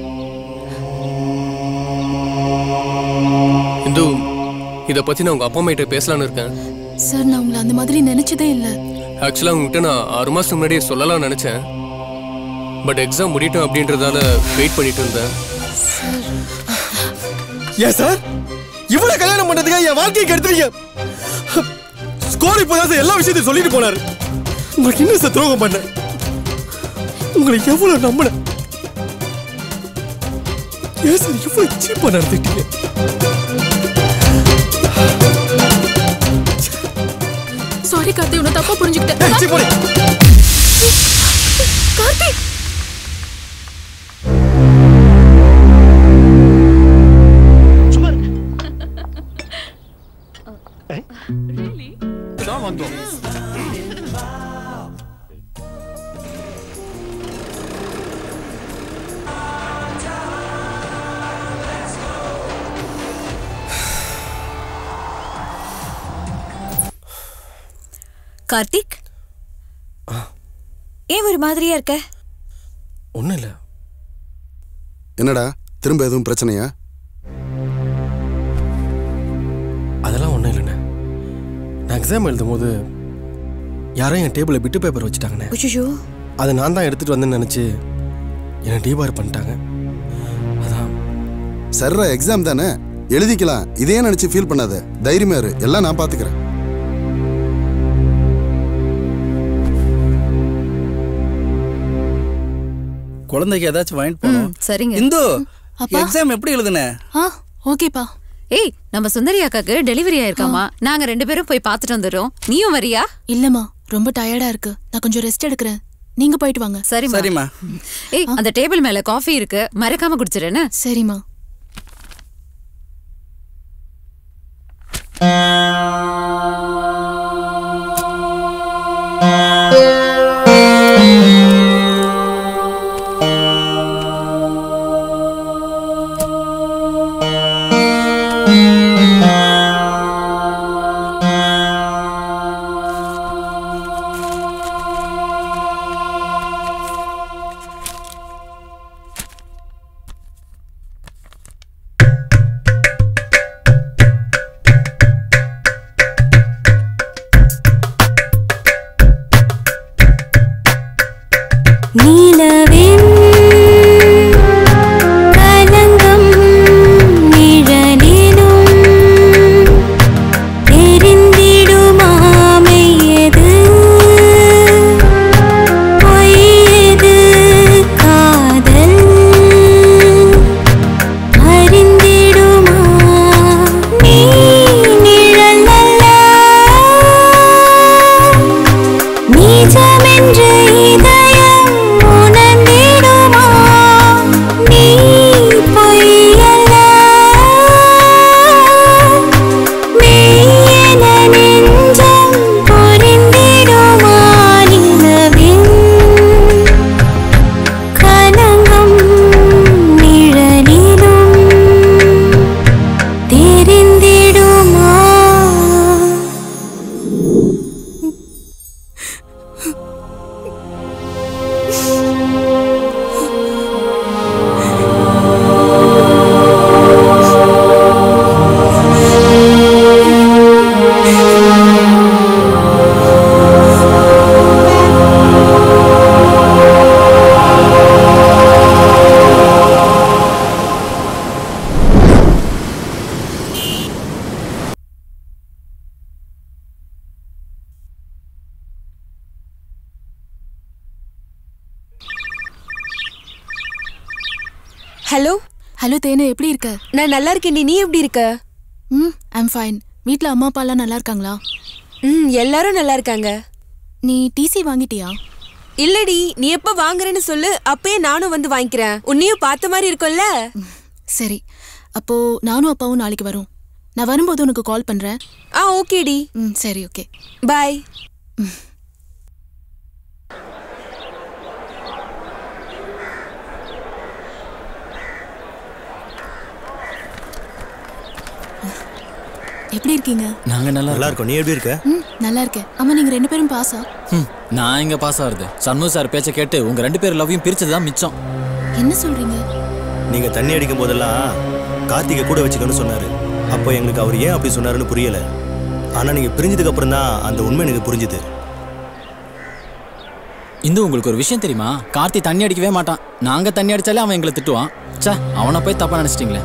இந்து, இதை பத்தி நான் உங்க அப்பா அம்மா கிட்ட பேசலான்னு இருக்கேன். சார் நான் உங்களை அந்த மாதிரி நினைச்சதே இல்லை. ஆக்சுவலா உங்ககிட்ட நான் 6 மாசம் முன்னாடியே சொல்லலாம்னு நினைச்சேன். பட் எக்ஸாம் முடியட்டும் அப்படின்றதால வெயிட் பண்ணிட்டு இருந்தேன். ஏன் சார் இவ்வளவு கல்யாணம் பண்றதுக்காக என் வாழ்க்கையை கெடுத்துறீங்க? ஸ்கோர் இப்போதான் சார் எல்லா விஷயத்தையும் சொல்லிட்டு போனாரு. உங்களுக்கு என்ன சார் துரோகம் பண்ண? உங்களை எவ்வளவு நம்பின? ஏன் சார் இவ்வளவு சீப்பா நடந்துட்டீங்க? சாரி கார்த்தி, உன்னை தப்பா புரிஞ்சுக்கிட்டேன். கார்த்தி கார்த்திக், ஏன் ஒரு மாதிரியா இருக்க? ஒண்ணும் இல்ல. என்னடா திரும்ப எதுவும் பிரச்சனையா? எக்ஸாம் எழுதும்போது யாரும் என் டேபிளில் பிட்டு பேப்பர் வச்சுட்டாங்கண்ணே. அதை நான் தான் எடுத்துகிட்டு வந்தேன்னு நினச்சி என்னை டீபார் பண்ணிட்டாங்க. அதான் சர்ரா எக்ஸாம் தானே, எழுதிக்கலாம். இதே நினச்சி ஃபீல் பண்ணாத, தைரியமா இரு, எல்லாம் நான் பார்த்துக்கிறேன். குழந்தைக்கு ஏதாச்சும் வாங்கிட்டு போகணும். சரிங்க. இந்து எக்ஸாம் எப்படி எழுதுன? ஓகேப்பா. ஏய், நம்ம சுந்தரி அக்காக்கு டெலிவரி ஆயிருக்காமா. நாங்க 2 பேரும் போய் பார்த்துட்டு வந்துடுறோம். நீயும் வரியா? இல்லம்மா, ரொம்ப டயர்டா இருக்கு. நான் கொஞ்சம் ரெஸ்ட் எடுக்கிறேன். நீங்க போயிட்டு வாங்க. சரிம்மா. ஏய், அந்த டேபிள் மேல காஃபி இருக்கு, மறக்காம குடிச்சிரேன்னு. சரிம்மா. ஹலோ ஹலோ தேனு, எப்படி இருக்க? நான் நல்லா இருக்கேன்டி, நீ எப்படி இருக்க? I'm fine. வீட்டில் அம்மா அப்பாலாம் நல்லா இருக்காங்களா? எல்லாரும் நல்லா இருக்காங்க. நீ டிசி வாங்கிட்டியா? இல்லடி, நீ எப்போ வாங்குறேன்னு சொல்லு, அப்பயே நானும் வந்து வாங்கிக்கிறேன். உன்னையும் பார்த்த மாதிரி இருக்கும்ல. சரி, அப்போ நானும் அப்பாவும் நாளைக்கு வரோம். நான் வரும்போது உனக்கு கால் பண்றேன். ஓகேடி. சரி, ஓகே, பாய். எப்படி இருக்கீங்க? நாங்க நல்லா இருக்கோம். நீ எப்படி இருக்க? நல்லா இருக்கேன். அம்மா, நீங்க 2 பேரும் பாஸா? நான் எங்க பாஸ் ஆகுறது? சண்முக சார் பேச்ச கேட்டு உங்க 2 பேர் லவ்வையும் பிரிச்சதுதான் மிச்சம். என்ன சொல்றீங்க? நீங்க தண்ணி அடிக்கும் போதெல்லாம் கார்த்திகை கூட வச்சுக்கணும்னு சொன்னாரு. அப்போ எங்களுக்கு அவர் ஏன் அப்படி சொன்னாருன்னு புரியல. ஆனா நீங்க பிரிஞ்சதுக்கு அப்புறம் தான் அந்த உண்மை எனக்கு புரிஞ்சுது. இந்து, உங்களுக்கு ஒரு விஷயம் தெரியுமா? கார்த்தி தண்ணி அடிக்கவே மாட்டான். நாங்க தண்ணி அடிச்சாலே அவன் எங்களை திட்டுவான். சே, அவனை போய் தப்பா நினைச்சிட்டீங்களே.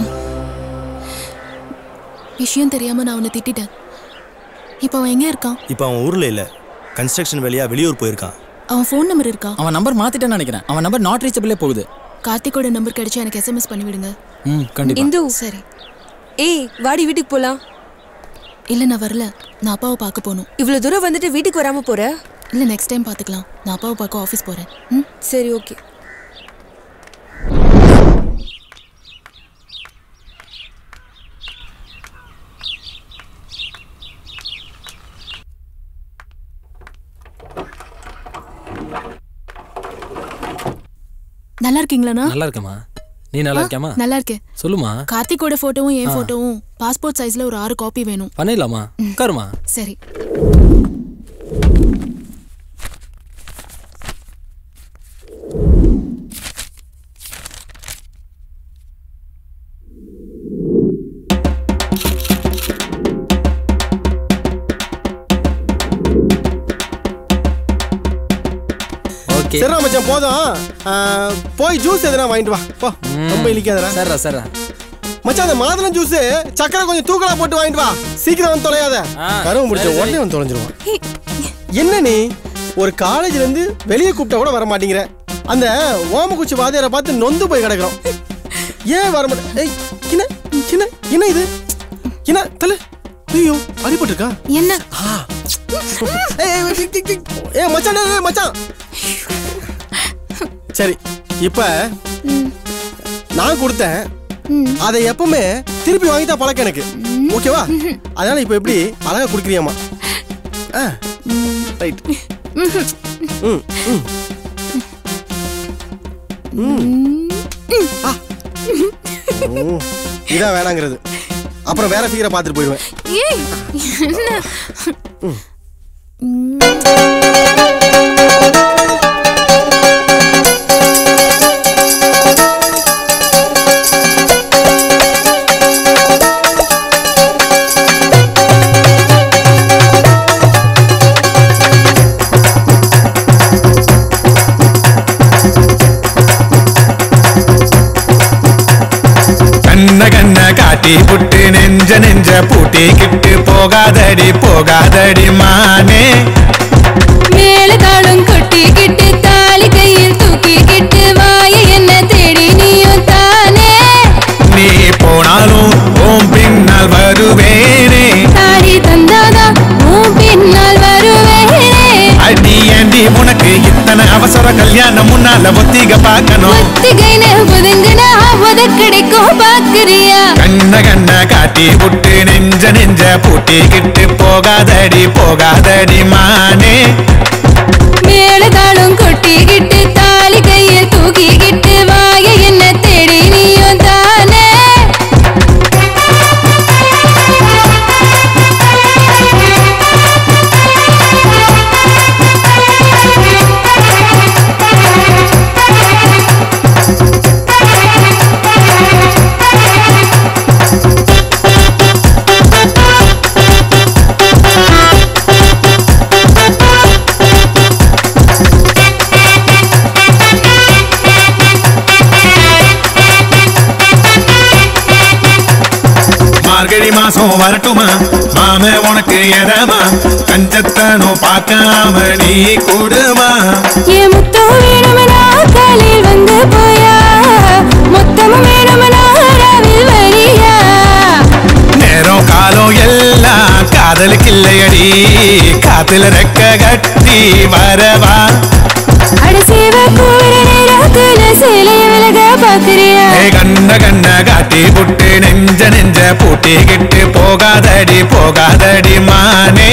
விஷயம் தெரியாம நான் அவனை திட்டிட்டேன். இப்போ அவன் எங்க இருக்கான்? இப்போ அவன் ஊர்ல இல்ல, கன்ஸ்ட்ரக்ஷன் வேலையா வெளியூர் போயிருக்கான். அவன் ஃபோன் நம்பர் இருக்கா? அவன் நம்பர் மாத்திட்டேன்னு நினைக்கிறேன். அவன் நம்பர் நாட் ரீச்சபிளே போகுது. கார்த்திகோட நம்பர் கிடைச்சா எனக்கு எஸ்எம்எஸ் பண்ணி விடுங்க. கண்டிப்பா. இந்து, சரி. ஏய், வாடி வீட்டுக்கு போலாம். இல்ல, நான் வரல. நான் அப்பாவை பார்க்க போகணும். இவ்வளவு தூரம் வந்துட்டு வீட்டுக்கு வராம போற? இல்ல, நெக்ஸ்ட் டைம் பார்த்துக்கலாம். நான் அப்பாவை பார்க்க ஆஃபீஸ் போறேன். சரி, ஓகே. நல்லா இருக்கீங்களாண்ணா? நல்லா இருக்கேம்மா. நீ நல்லா இருக்கியாமா? நல்லா இருக்கேன். சொல்லுமா. கார்த்திகோட போட்டோவும் என் போட்டோவும் பாஸ்போர்ட் சைஸ்ல ஒரு 6 காப்பி வேணும். பண்ணிடலாமா? உட்காருமா. சரி. சரிடா மச்சான் போதும். போய் ஜூஸ் எதுனா வாங்கிட்டு வா போ. ரொம்ப இழிக்காதடா. சரிடா சரிடா மச்சான் அந்த மாதுளம் ஜூஸ் சக்கரை கொஞ்சம் தூக்கலா போட்டு வாங்கிட்டு வா. சீக்கிரம் வந்து தொலையாத. கருவு முடிச்ச உடனே வந்து தொலைஞ்சிருவான். என்ன நீ ஒரு காலேஜ்ல இருந்து வெளியே கூப்பிட்டா கூட வர மாட்டேங்கிற. அந்த ஓமக்குச்சி வாதியாரை பார்த்து நொந்து போய் கிடக்குறோம். ஏன் வர மாட்டேன்? என்ன என்ன என்ன இது என்ன தலை? ஐயோ அடிபட்டிருக்கா என்ன? மச்சான் மச்சான். சரி இப்ப நான் கொடுத்தேன் அதை எப்பவுமே திருப்பி வாங்கிட்டா பழக்கம் எனக்கு. ஓகேவா? அதனால இப்ப எப்படி அழகா குடுக்குறியாமா? ரைட். இதான் வேணாங்கிறது. அப்புறம் வேற ஃபிகரை பார்த்துட்டு போயிடுவேன். காட்டி புட்டு நெஞ்ச நெஞ்ச பூட்டி கிட்டு போகாதடி போகாதடி மானே. மேல தாளம் கொட்டி கிட்டு தாலி கையில் தூக்கி கிட்டு வாய என்ன தேடி நீயும் தானே. நீ போனாலும் ஓம் பின்னால் வருவேனே. தாடி தந்தாதான் ஓம் பின்னால் வருவேனே. அடி ஏண்டி உனக்கு இத்தனை அவசர கல்யாணம் முன்னால ஒத்திக பார்க்கணும். ஒத்திகைன்னு ஒதுங்குனா கிடைக்கும் பாக்குறியா? கண்ண கண்ண காட்டி புட்டு நெஞ்ச நெஞ்ச பூட்டி கிட்டு போகாதடி போகாதடி மானே. மேல தாளம் கொட்டி கிட்டு தாலி கையில் தூக்கி கிட்டு வாய என்ன தேடி நீயும் தானே. மார்கழி மாசம் வரட்டுமா மாம உனக்கு எதமா கஞ்சத்தனோ பார்க்காம நீ கூடுமா. என் முத்தம் வேணுமனா காலில் வந்து போயா மொத்தமும் வேணுமனா ராவில் வரியா. நேரம் காலம் எல்லாம் காதலுக்கு இல்லையடி காத்துல ரெக்க கட்டி வரவா. அடசேவ கூற நேரத்துல சேலை விலக பாக்குறியா? கண்ண கண்ண காட்டி புட்டு நெஞ்ச நெஞ்ச பூட்டி கிட்டு போகாதடி போகாதடி மானே.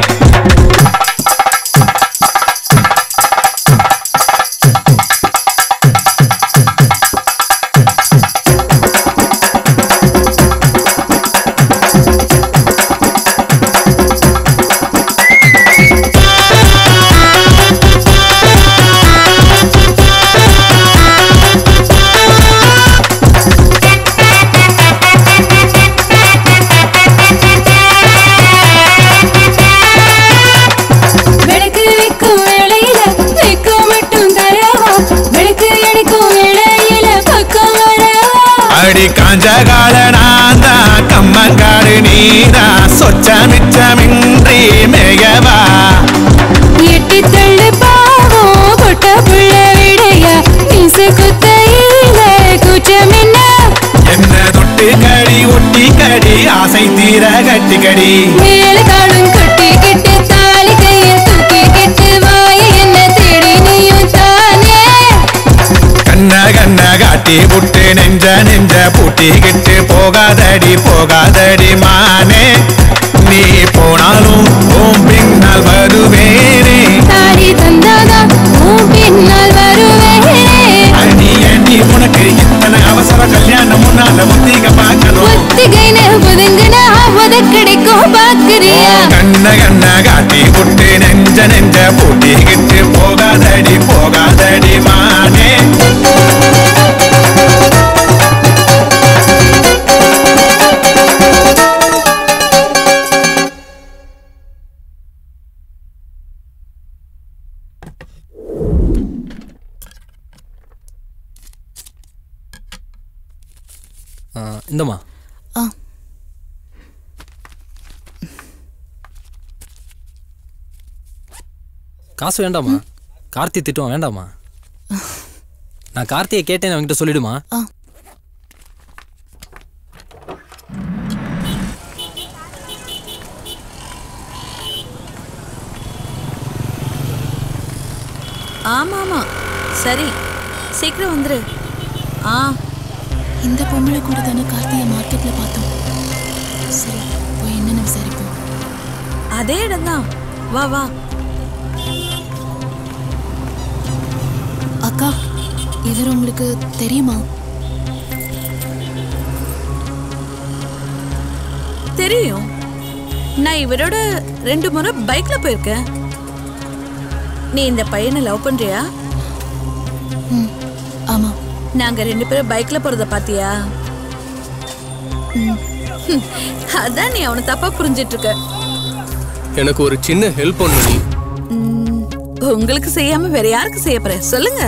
காஞ்ச கால நான்தா கம்மங்காடு நீதா சொச்ச மிச்சமின்றி மேயவா. எட்டி தள்ளு பாவம் பொட்ட புள்ள விடையா மீச குத்தையில கூச்சம் என்ன. என்ன தொட்டு கடி ஒட்டி கடி ஆசை தீர கட்டி கடி. மேல தாளம் கொட்டி கிட்டு தாலி கையில் தூக்கி கிட்டு வாய என்ன தேடி நீயும் தானே. கண்ண கண்ண காட்டி புட்டு நெஞ்ச நெஞ்ச பூட்டி கிட்டு போகாதடி போகாதடி மானே. நீ போனாலும் ஓம் பின்னால் வருவேனே. தாடி தந்தாதான் ஓம் பின்னால் வருவேனே. அடி ஏண்டி உனக்கு இத்தனை அவசர கல்யாணம் முன்னால ஒத்திக பார்க்கணும். ஒத்திகைன்னு ஒதுங்குனா கிடைக்கும் பாக்குறியா? கண்ண கண்ண காட்டி புட்டு நெஞ்ச நெஞ்ச பூட்டி கிட்டு போகாதடி போகாதடி மானே. இந்தம்மா. காசு வேண்டாமா? கார்த்தி திட்டுவான், வேண்டாமா? நான் கார்த்தியை கேட்டேன், அவன்கிட்ட சொல்லிடுமா? ஆமா ஆமா சரி, சீக்கிரம் வந்துரு. இந்த பொம்பளை கூட தானே கார்த்தியை மார்க்கெட்ல பார்த்தோம். சரி, போய் என்னன்னு விசாரிப்போம். அதே இடம்தான், வா வா. அக்கா, இவர் உங்களுக்கு தெரியுமா? தெரியும். நான் இவரோட 2 முறை பைக்ல போயிருக்கேன். நீ இந்த பையனை லவ் பண்றியா? ஆமா. நாங்க 2 பேரும் பைக்ல போறத பாத்தியா? அதான் நீ அவனை தப்பா புரிஞ்சிட்டு இருக்க. எனக்கு ஒரு சின்ன ஹெல்ப் பண்ணு நீ. உங்களுக்கு செய்யாம வேற யாருக்கு செய்ய போற சொல்லுங்க.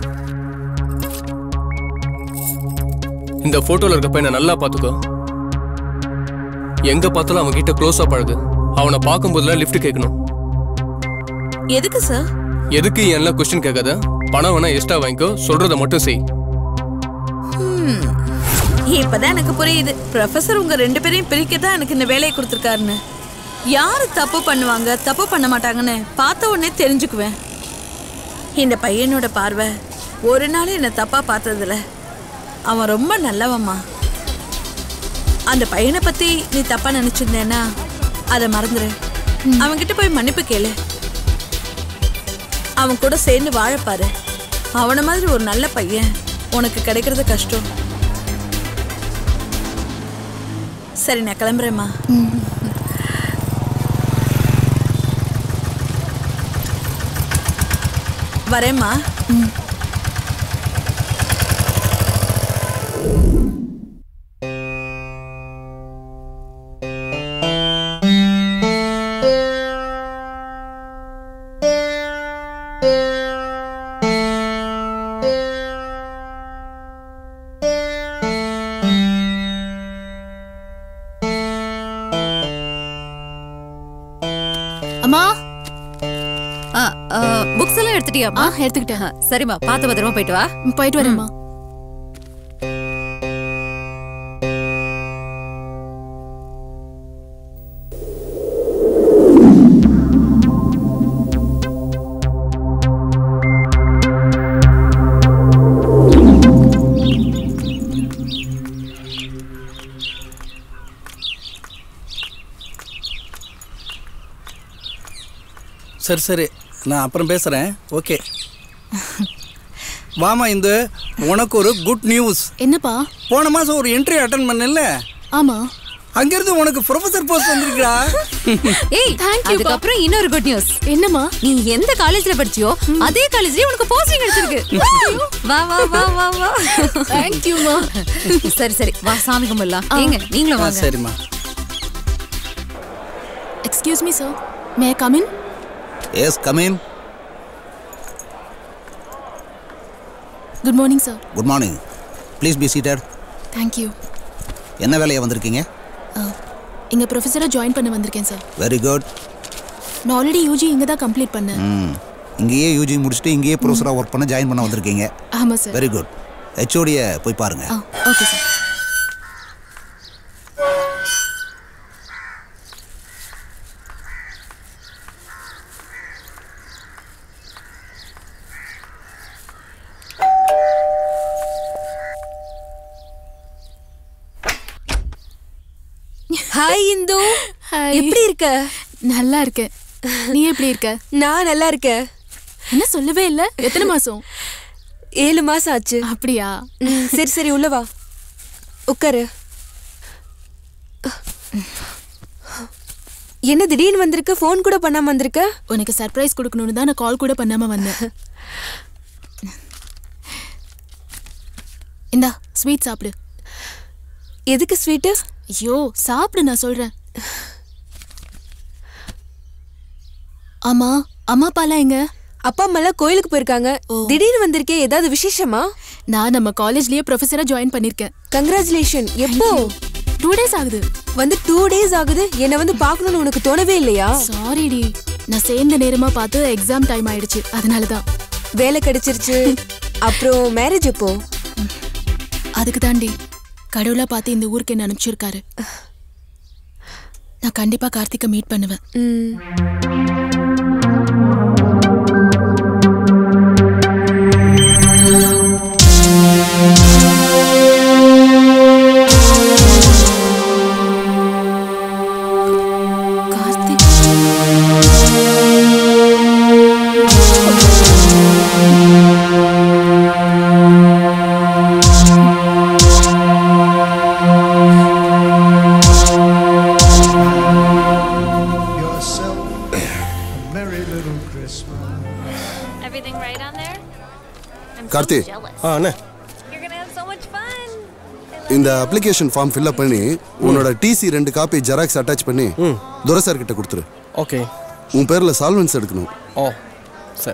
இந்த போட்டோல இருக்க பையனை நல்லா பாத்துக்கோ. எங்க பார்த்தாலும் அவன் கிட்ட க்ளோஸா பழகு. அவனை பார்க்கும்போதுலாம் லிஃப்ட் கேட்கணும். எதுக்கு சார்? எதுக்கு எல்லாம் கொஸ்டின் கேட்காத. பணம் வேணா எக்ஸ்ட்ரா வாங்கிக்கோ, சொல்றத மட்டும் செய். இப்பதான் எனக்கு புரியுது, ப்ரொஃபசர் உங்க 2 பேரையும் பிரிக்கதான் எனக்கு இந்த வேலையை கொடுத்துருக்காருன்னு. யாரு தப்பு பண்ணுவாங்க தப்பு பண்ண மாட்டாங்கன்னு பார்த்த உடனே தெரிஞ்சுக்குவேன். இந்த பையனோட பார்வை ஒரு நாள் என்ன தப்பா பார்த்ததில்ல. அவன் ரொம்ப நல்லவம்மா. அந்த பையனை பத்தி நீ தப்பா நினைச்சிருந்தேன்னா அதை மறந்துரு. அவன்கிட்ட போய் மன்னிப்பு கேளு. அவன் கூட சேர்ந்து வாழப்பாரு. அவனை மாதிரி ஒரு நல்ல பையன் உனக்கு கிடைக்கிறது கஷ்டம். சரி, நான் கிளம்புறேம்மா. வரேம்மா. அம்மா, புக்ஸ் எல்லாம் எடுத்துட்டியாமா? எடுத்துக்கிட்டேன். சரிம்மா, பார்த்து பத்திரமா போயிட்டு வா. போயிட்டு வரேம்மா. சரி சரி, நான் அப்புறம் பேசுகிறேன். ஓகே, வாமா. இந்த உனக்கு ஒரு குட் நியூஸ். என்னப்பா? போன மாதம் ஒரு இன்டர்வியூ அட்டன் பண்ணல? ஆமா. அங்கிருந்து உனக்கு ப்ரொஃபசர் போஸ்ட் வந்திருக்கா? ஏய், அதுக்கப்புறம் இன்னொரு குட் நியூஸ். என்னம்மா? நீ எந்த காலேஜ்ல படிச்சியோ அதே காலேஜ்லயே உனக்கு போஸ்டிங் கிடைச்சிருக்கு. வா வா வா வா வா. Thank you மா. சரி சரி, வா சாமி கும்பிடலாம். ஏங்க நீங்களும் வாங்க. சரிம்மா. Excuse me sir, may I come in? Yes, come in. Good morning sir. Good morning. Please be seated. Thank you. என்ன வேலையா வந்திருக்கீங்க? இங்க ப்ரொஃபஸரா ஜாயின் பண்ண வந்திருக்கேன் சார். Very good. நான் ஆல்ரெடி யூஜி இங்க தான் கம்ப்ளீட் பண்ணேன். இங்கேயே யூஜி முடிச்சுட்டு இங்கேயே ப்ரொஃபஸரா ஒர்க் பண்ண ஜாயின் பண்ண வந்திருக்கீங்க. ஆமா சார். Very good. ஹெச்ஓடியை போய் பாருங்க. Okay sir. ஹாய் இந்து, எப்படி இருக்க? நல்லா இருக்கேன். நீ எப்படி இருக்க? நான் நல்லா இருக்கேன். என்ன சொல்லவே இல்ல? எத்தனை மாசம்? 7 மாசம் ஆச்சு. அப்படியா? சரி சரி, உள்ள வா, உட்காரு. என்ன திடீர்னு வந்திருக்க? ஃபோன் கூட பண்ணாம வந்திருக்க? உனக்கு சர்ப்ரைஸ் கொடுக்கணும்னு தான் நான் கால் கூட பண்ணாம வந்தேன். இந்தா ஸ்வீட் சாப்பிடு. எதுக்கு ஸ்வீட்டு? ஐயோ சாப்பிடு, நான் சொல்றேன். ஆமா, அம்மா அப்பாலாம் எங்க? அப்பா அம்மாலாம் கோயிலுக்கு போயிருக்காங்க. திடீர்னு வந்திருக்கே, ஏதாவது விசேஷமா? நான் நம்ம காலேஜ்லயே ப்ரொஃபஸரா ஜாயின் பண்ணிருக்கேன். கங்க்ராச்சுலேஷன். எப்போ? 2 days ஆகுது. வந்து 2 days ஆகுது. என்ன வந்து பார்க்கணும்னு உனக்கு தோணவே இல்லையா? சாரி டி, நான் சேர்ந்த நேரமா பார்த்து எக்ஸாம் டைம் ஆயிடுச்சு, அதனால தான். வேலை கிடைச்சிருச்சு. அப்புறம் மேரேஜ் எப்போ? அதுக்கு தாண்டி கடவுளா பார்த்து இந்த ஊருக்கு என்ன அனுப்பிச்சிருக்காரு. நான் கண்டிப்பா கார்த்திகை மீட் பண்ணுவேன். கார்த்தி, அண்ணே இந்த அப்ளிகேஷன் ஃபார்ம் ஃபில் அப் பண்ணி உன்னோட டிசி 2 காப்பி ஜெராக்ஸ் அட்டாச் பண்ணி துரை சார் கிட்ட கொடுத்துரு. ஓகே. உன் பேர்ல சால்வன்ஸ் எடுக்கணும். ஓ சரி.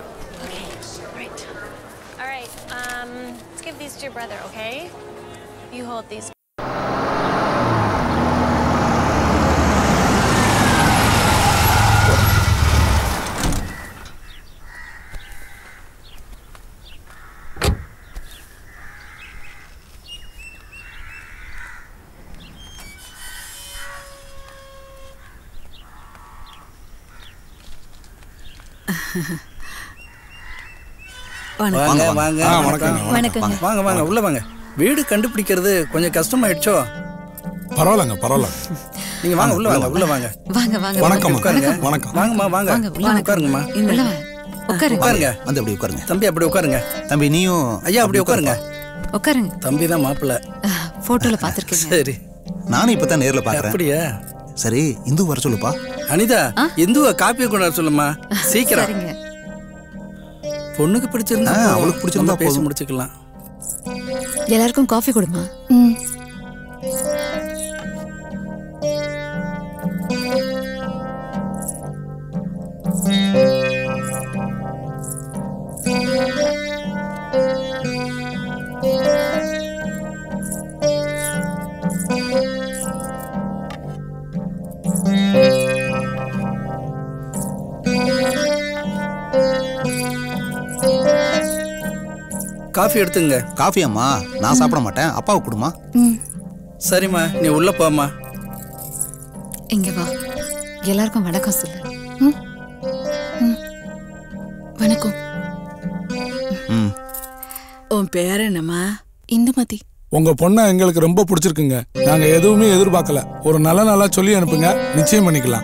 வாங்க வாங்க வணக்கம். வாங்க வாங்க உள்ள வாங்க. வீடு கண்டுபிடிக்கிறது கொஞ்சம் கஷ்டமாயிடுச்சோ? பரவாயில்லங்க பரவாயில்ல. நீங்க வாங்க உள்ள வாங்க உள்ள வாங்க. வாங்க வாங்க. வணக்கம். உட்காருங்க. வணக்கம். வாங்கம்மா வாங்க. உட்காருங்கம்மா. உட்காருங்க. வந்து அப்படி உட்காருங்க. தம்பி அப்படி உட்காருங்க. தம்பி நீயும் ஐயா அப்படி உட்காருங்க. உட்காருங்க. தம்பி தான் மாப்பிள்ள. போட்டோல பாத்துர்க்கேன். சரி. நானும் இப்பதான் நேர்ல பாக்குறேன். அப்படியே? சரி, இந்து வர சொல்லுப்பா. அனிதா, இந்துவை காப்பியை கொண்டு வர சொல்லுமா. சீக்கிரம். சரிங்க. பொண்ணுக்கு பிடிச்சிருந்தா அவளுக்கு பிடிச்சிருந்தா பேசி முடிச்சுக்கலாம். எல்லாருக்கும் காஃபி கொடுமா. காஃபி எடுத்துங்க. காஃபி அம்மா நான் சாப்பிட மாட்டேன், அப்பாவுக்கு கொடுமா. சரிம்மா, நீ உள்ள போம்மா. இங்க வா, எல்லாருக்கும் வணக்கம் சொல்லு. வணக்கம். உன் பேர் என்னம்மா? இந்துமதி. உங்க பொண்ணை எங்களுக்கு ரொம்ப பிடிச்சிருக்குங்க. நாங்க எதுவுமே எதிர்பார்க்கல. ஒரு நல்ல நாளா சொல்லி அனுப்புங்க, நிச்சயம் பண்ணிக்கலாம்.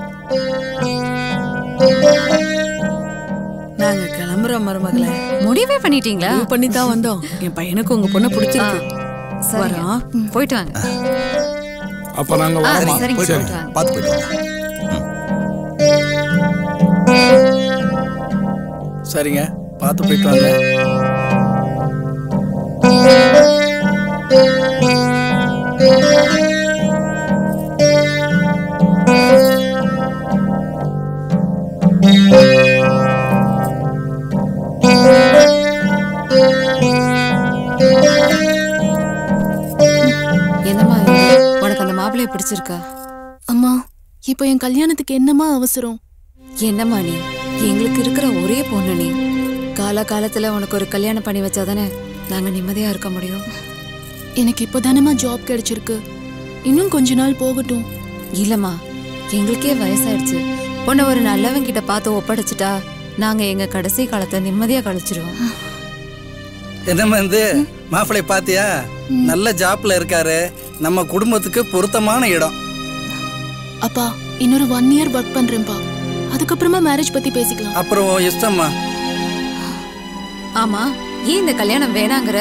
நாங்க கிளம்புறோம் மருமகளே. முடிவே பண்ணிட்டீங்களா? பண்ணி தான் வந்தோம். என் பையனுக்கு உங்க பொண்ணை பிடிச்சிருக்கு. வரோம், போயிட்டு வாங்க. அப்ப நாங்க வரோம். சரிங்க, சரி, போயிட்டு வாங்க. பார்த்து போயிட்டு வாங்க. சரிங்க, பார்த்து போயிட்டு வாங்க. என்னம்மா உனக்கு அந்த மாப்பிள்ளைய பிடிச்சிருக்கா? அம்மா, இப்போ என் கல்யாணத்துக்கு என்னம்மா அவசரம்? என்னம்மா நீ எங்களுக்கு இருக்கிற ஒரே பொண்ணு நீ. காலத்துல உனக்கு ஒரு கல்யாணம் பண்ணி வச்சாதானே நாங்க நிம்மதியா இருக்க முடியும். எனக்கு இப்போதானம்மா ஜாப் கிடைச்சிருக்கு. இன்னும் கொஞ்ச நாள் போகட்டும். இல்லம்மா, எங்களுக்கே வயசாயிடுச்சு. உன்னை ஒரு நல்லவன் கிட்ட பார்த்து ஒப்படைச்சிட்டா நாங்க எங்க கடைசி காலத்தை நிம்மதியா கழிச்சிருவோம். என்னம்மா இந்த மாப்பிள்ளை பாத்தியா? நல்ல ஜாப்ல இருக்காரு. நம்ம குடும்பத்துக்கு பொருத்தமான இடம். அப்பா, இன்னொரு 1 year ஒர்க் பண்றேன்ப்பா. அதுக்கப்புறமா மேரேஜ் பத்தி பேசிக்கலாம். அப்புறம் இஷ்டம்மா. ஆமா, ஏன் இந்த கல்யாணம் வேணாங்கிற?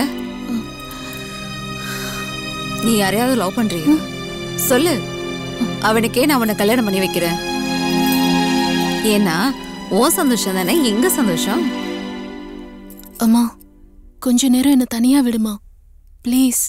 நீ யாரையாவது லவ் பண்றியா? சொல்லு, அவனுக்கே நான் உன்னை கல்யாணம் பண்ணி வைக்கிறேன். ஏன்னா உன் சந்தோஷம் தானே எங்க சந்தோஷம். அம்மா, கொஞ்ச நேரம் என்ன தனியா விடுமா ப்ளீஸ்.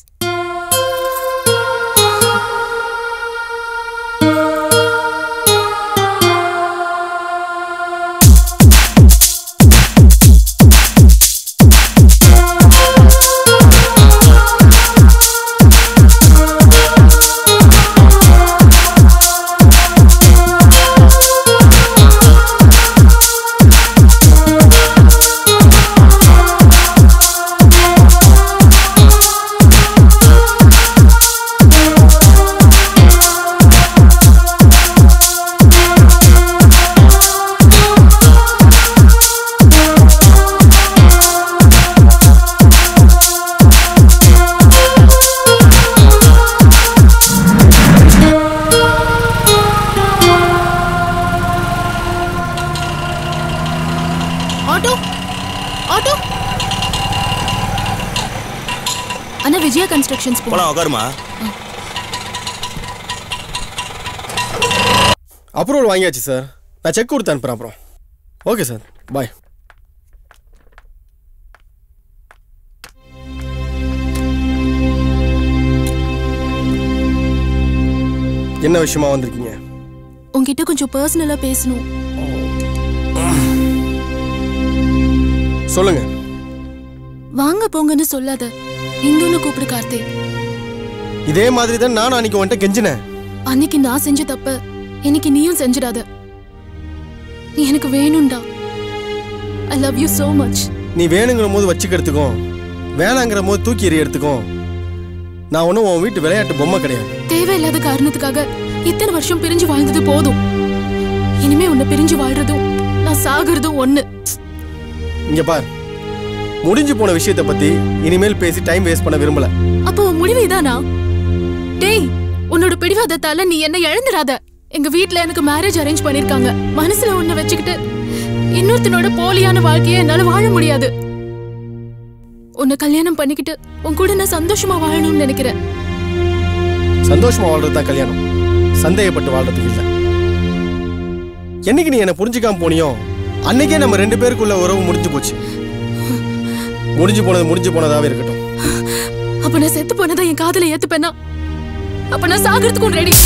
அண்ணா விஜயா கன்ஸ்ட்ரக்ஷன்ஸ் போலாம் உட்காருமா. அப்ரூவல் வாங்கியாச்சு சார். நான் செக் கொடுத்து அனுப்புறேன் அப்புறம். Okay sir, bye. என்ன விஷயமா வந்திருக்கீங்க? உங்ககிட்ட கொஞ்சம் பர்சனலா பேசணும். சொல்லுங்க. வாங்க போங்கன்னு சொல்லாத, இந்துன்னு கூப்பிடு கார்த்திக். இதே மாதிரி தான் நான் அன்னைக்கு வந்துட்டு கெஞ்சினேன். அன்னைக்கு நான் செஞ்ச தப்ப இன்னைக்கு நீயும் செஞ்சிடாத. நீ எனக்கு வேணும்டா. I love you so much. நீ வேணுங்கிற போது வச்சுக்கிறதுக்கும் வேணாங்கிற போது தூக்கி எறியறதுக்கும் நான் ஒன்றும் உன் வீட்டு விளையாட்டு பொம்மை கிடையாது. தேவையில்லாத காரணத்துக்காக இத்தனை வருஷம் பிரிஞ்சு வாழ்ந்தது போதும். இனிமே உன்னை பிரிஞ்சு வாழ்றதும் நான் சாகுறதும் ஒண்ணு. இங்க பார், முடிஞ்சு போன விஷயத்தை பத்தி இனிமேல் பேசி டைம் வேஸ்ட் பண்ண விரும்பல. அப்போ முடிவு இதானா? டேய், உன்னோட பிடிவாதத்தால நீ என்ன இழந்துடாத. எங்க வீட்ல எனக்கு மேரேஜ் அரேஞ்ச் பண்ணிருக்காங்க. மனசுல ஒண்ணு வச்சுக்கிட்டு இன்னொருத்தனோட போலியான வாழ்க்கையை என்னால வாழ முடியாது. உன்னை கல்யாணம் பண்ணிக்கிட்டு உன் கூட நான் சந்தோஷமா வாழணும்னு நினைக்கிறேன். சந்தோஷமா வாழ்றதுதான் கல்யாணம், சந்தேகப்பட்டு வாழ்றதுக்கு இல்ல. என்னைக்கு நீ என்ன புரிஞ்சுக்காம போனியோ அன்னைக்கே நம்ம 2 பேருக்குள்ள உறவு முடிஞ்சு போச்சு. முடிஞ்சு போனதாவே இருக்கட்டும். அப்ப நான் செத்து போனதா என் காதலை ஏத்துப்பேனா? அப்ப நான் சாகிறதுக்கும் ரெடி.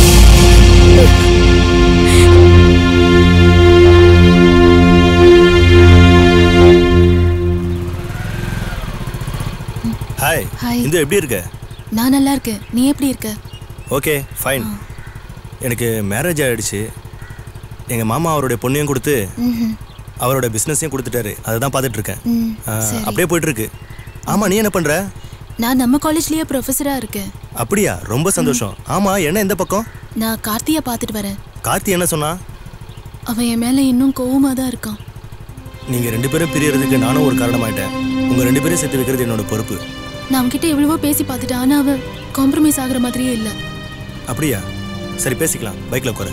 ஹாய், இந்து எப்படி இருக்க? நான் நல்லா இருக்கேன். நீ எப்படி இருக்க? Okay, fine. எனக்கு மேரேஜ் ஆயிடுச்சு. எங்க மாமா அவருடைய பொண்ணையும் கொடுத்து அவரோட பிசினஸையும் கொடுத்துட்டாரு. அதுதான் பார்த்துட்டு இருக்கேன். அப்படியே போயிட்டு இருக்கு. ஆமா, நீ என்ன பண்ற? நான் நம்ம காலேஜ்லயே ப்ரொஃபஸரா இருக்கேன். அப்படியா? ரொம்ப சந்தோஷம். ஆமா, என்ன எந்த பக்கம்? நான் கார்த்தியை பார்த்துட்டு வரேன். கார்த்தி என்ன சொன்னா? அவன் என் மேல இன்னும் கோவமா தான் இருக்கான். நீங்க 2 பேரும் பிரியறதுக்கு நானும் ஒரு காரணமாயிட்டேன். உங்க 2 பேரும் சேர்த்து வைக்கிறது என்னோட பொறுப்பு. நான் அவன்கிட்ட எவ்வளவோ பேசி பார்த்துட்டேன். ஆனா அவன் காம்ப்ரமைஸ் ஆகுற மாதிரியே இல்ல. அப்படியா? சரி, பேசிக்கலாம். பைக்ல உட்காரு.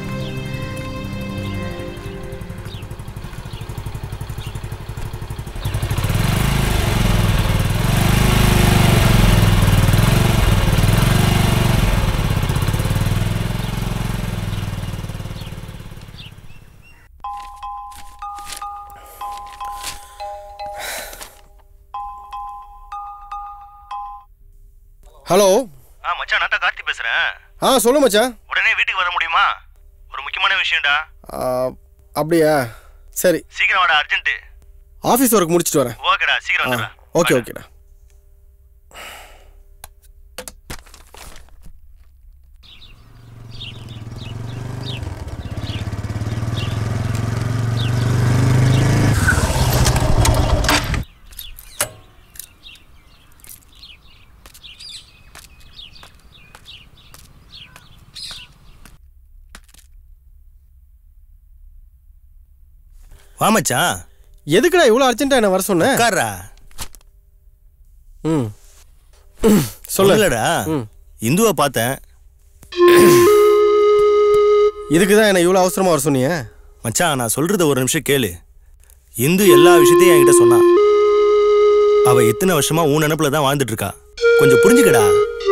ஹலோ. மச்சான், நான் தான் கார்த்தி பேசுறேன். சொல்லு மச்சான். உடனே வீட்டுக்கு வர முடியுமா? ஒரு முக்கியமான விஷயம்டா. அப்படியா? சரி, சீக்கிரம் வாடா, அர்ஜென்ட். ஆபீஸ் ஒர்க் முடிச்சிட்டு வரேன். ஓகேடா, சீக்கிரம் வந்துடா. ஓகேடா. வா மச்சான். எதுக்குடா இவ்வளவு அர்ஜென்ட்டா என்ன வர சொன்ன? உட்கார்றா. சொல்லலடா. இந்துவை பார்த்தேன். இதுக்கு தான் என்ன இவ்வளவு அவசரமா வர சொன்னீங்க? மச்சான், நான் சொல்றத ஒரு நிமிஷம் கேளு. இந்து எல்லா விஷயத்தையும் என்கிட்ட சொன்னா. அவ இத்தனை வருஷமா உன் நினைப்புல தான் வாழ்ந்துட்டு இருக்கா. கொஞ்சம் புரிஞ்சுக்கடா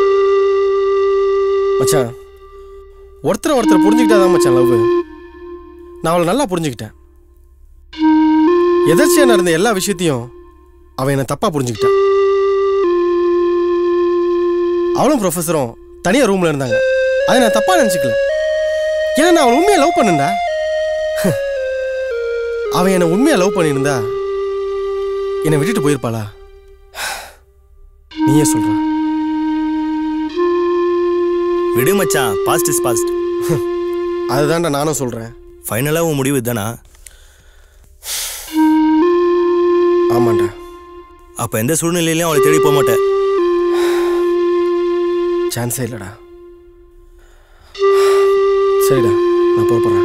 மச்சான். ஒருத்தர் புரிஞ்சுக்கிட்டாதான் மச்சான் லவ். நான் அவளை நல்லா புரிஞ்சுக்கிட்டேன். எதர்ச்சியா நடந்த எல்லா விஷயத்தையும் அவன் என்ன தப்பா புரிஞ்சுக்கிட்டான். அவளும் ப்ரொஃபஸரும் தனியா ரூம்ல இருந்தாங்க. அதை நான் தப்பா நினைச்சுக்கல. ஏன்னா நான் அவளை உண்மையா லவ் பண்ணேன்டா. அவன் என்ன உண்மையா லவ் பண்ணியிருந்தா என்னை விட்டுட்டு போயிருப்பாளா? நீயே சொல்ற. விடு மச்சான், பாஸ்ட் இஸ் பாஸ்ட். அதுதான்டா நானும் சொல்றேன். ஃபைனலா உன் முடிவு இதுதானா? ஆமாண்டா. அப்ப எந்த சூழ்நிலையிலும் அவளை தேடி போக மாட்டேன். சான்ஸே இல்லடா. சரிடா, நான் போறேன்.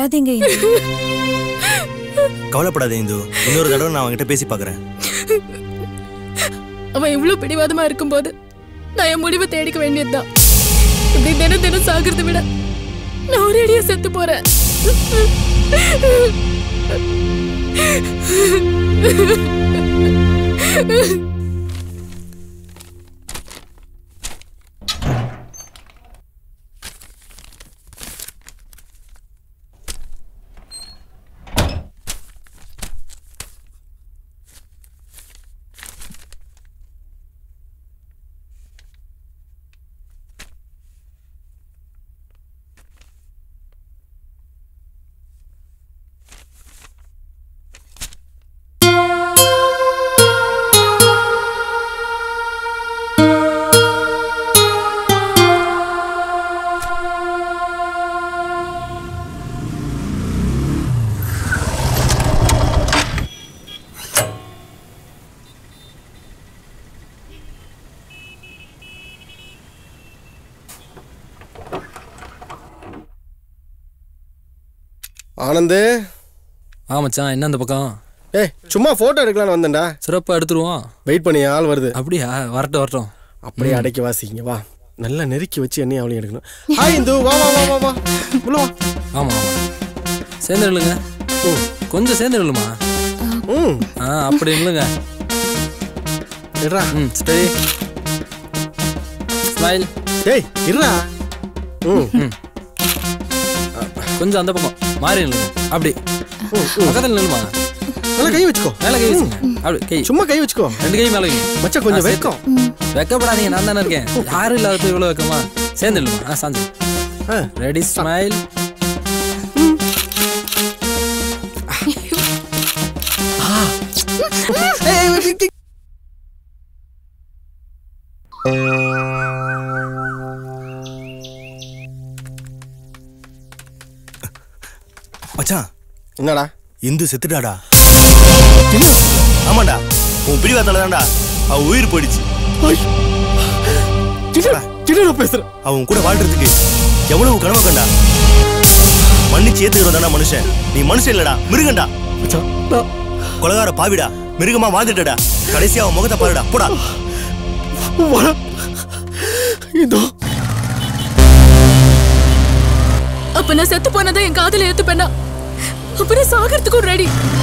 அழாதீங்க இந்து. கவலைப்படாத இந்து, இன்னொரு தடவை நான் அவன்கிட்ட பேசி பார்க்குறேன். அவன் இவ்வளவு பிடிவாதமா இருக்கும்போது நான் என் முடிவை தேடிக்க வேண்டியதுதான். இப்படி தினம் தினம் சாகிறத விட நான் ஒரே அடியா செத்து போறேன். ஆனந்து. மச்சான் என்ன அந்த பக்கம்? ஏய் சும்மா போட்டோ எடுக்கலாம்னு வந்தேன்டா. சிறப்பாக எடுத்துருவோம். வெயிட் பண்ணி ஆள் வருது. அப்படியா? வரட்டும். அப்படியே அடக்கி வாசிங்க வா. நல்லா நெருக்கி வச்சு என்னையும் அவளையும் எடுக்கணும். ஹாய் இந்து, வா வா வா வா வா. உள்ள வா. ஆமாம் சேர்ந்து இல்லைங்க. கொஞ்சம் சேர்ந்து இல்லைம்மா. அப்படி இல்லைங்க. இருடா. Steady smile. டேய் இருடா. கொஞ்சம் அந்த பக்கம் மாறி இல்லைங்க. அப்படி பக்கத்தில் நில்லுமா. நல்லா கை வச்சுக்கோ. மேலே கை வச்சுங்க. அப்படி கை சும்மா கை வச்சுக்கோ. 2 கை மேலே வைங்க. மச்சான் கொஞ்சம் வெக்கம். வெக்கப்படாதீங்க, நான் தானே இருக்கேன். யாரும் இல்லாத இவ்வளோ வெக்கமா? சேர்ந்து இல்லைமா. சாஞ்சு. Ready smile. மச்சான் என்னடா? இந்து செத்துட்டாடா. ஆமாண்டா, உன் பிடிவாத்தால தான்டா அவ உயிர் போயிடுச்சு. பேசுற அவன் கூட வாழ்றதுக்கு எவ்வளவு கனவு கண்டா. மன்னிச்சு ஏத்துக்கிறதானா மனுஷன். நீ மனுஷன் இல்லடா, மிருகண்டா. கொலகார பாவிடா, மிருகமா வாழ்ந்துட்டடா. கடைசியா அவன் முகத்தை பாருடா. போடா. அப்ப நான் செத்து போனதை என் காதல ஏத்துப்பேனா? அப்புறம் சாகிறதுக்கும் ரெடி.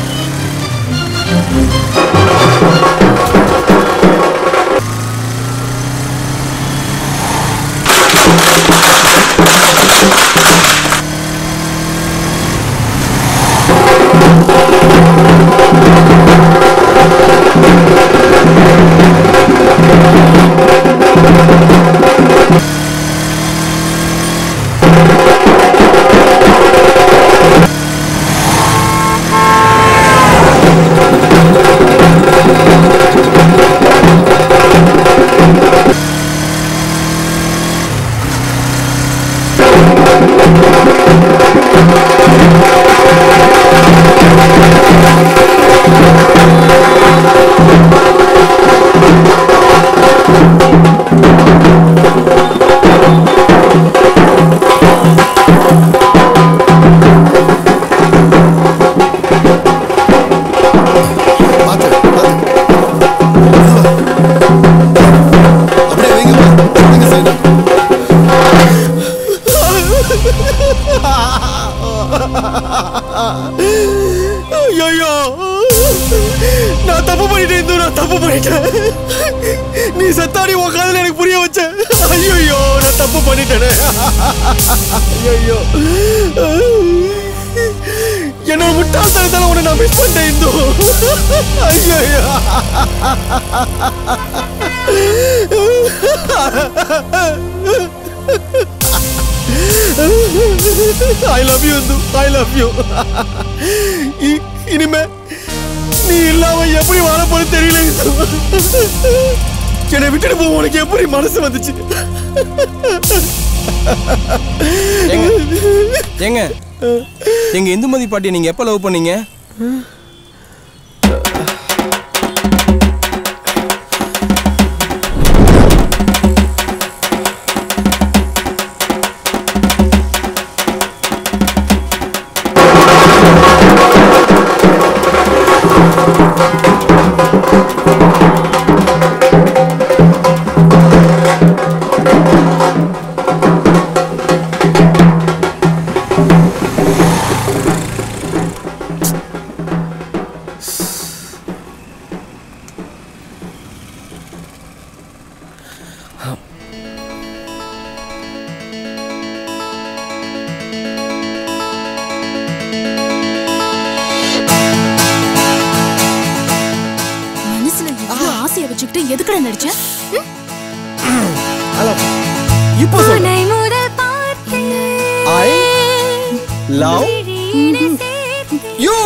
ஐயோ, நான் தப்பு பண்ணிட்டேன் இந்து, நான் தப்பு பண்ணிட்டேன். நீ சத்தாடி உன் காதல எனக்கு புரிய வச்ச. ஐயோ, நான் தப்பு பண்ணிட்டேனே. ஐயோ, என்னோட முட்டாள்தனத்தால உன்னை நான் மிஸ் பண்ணிட்டேன் இந்து. ஐயோ, I love you Hindu, I love you. இனிமே நீ இல்லாம எப்படி வாழ போற தெரியல. என்னை விட்டுட்டு போக உனக்கு எப்படி மனசு வந்துச்சு? ஏங்க, எங்க இந்துமதி பாட்டியை நீங்க எப்ப லவ் பண்ணீங்க? எல்லாம் எதுக்குடா நடிச்ச? இப்போ சொல்லு. I love you.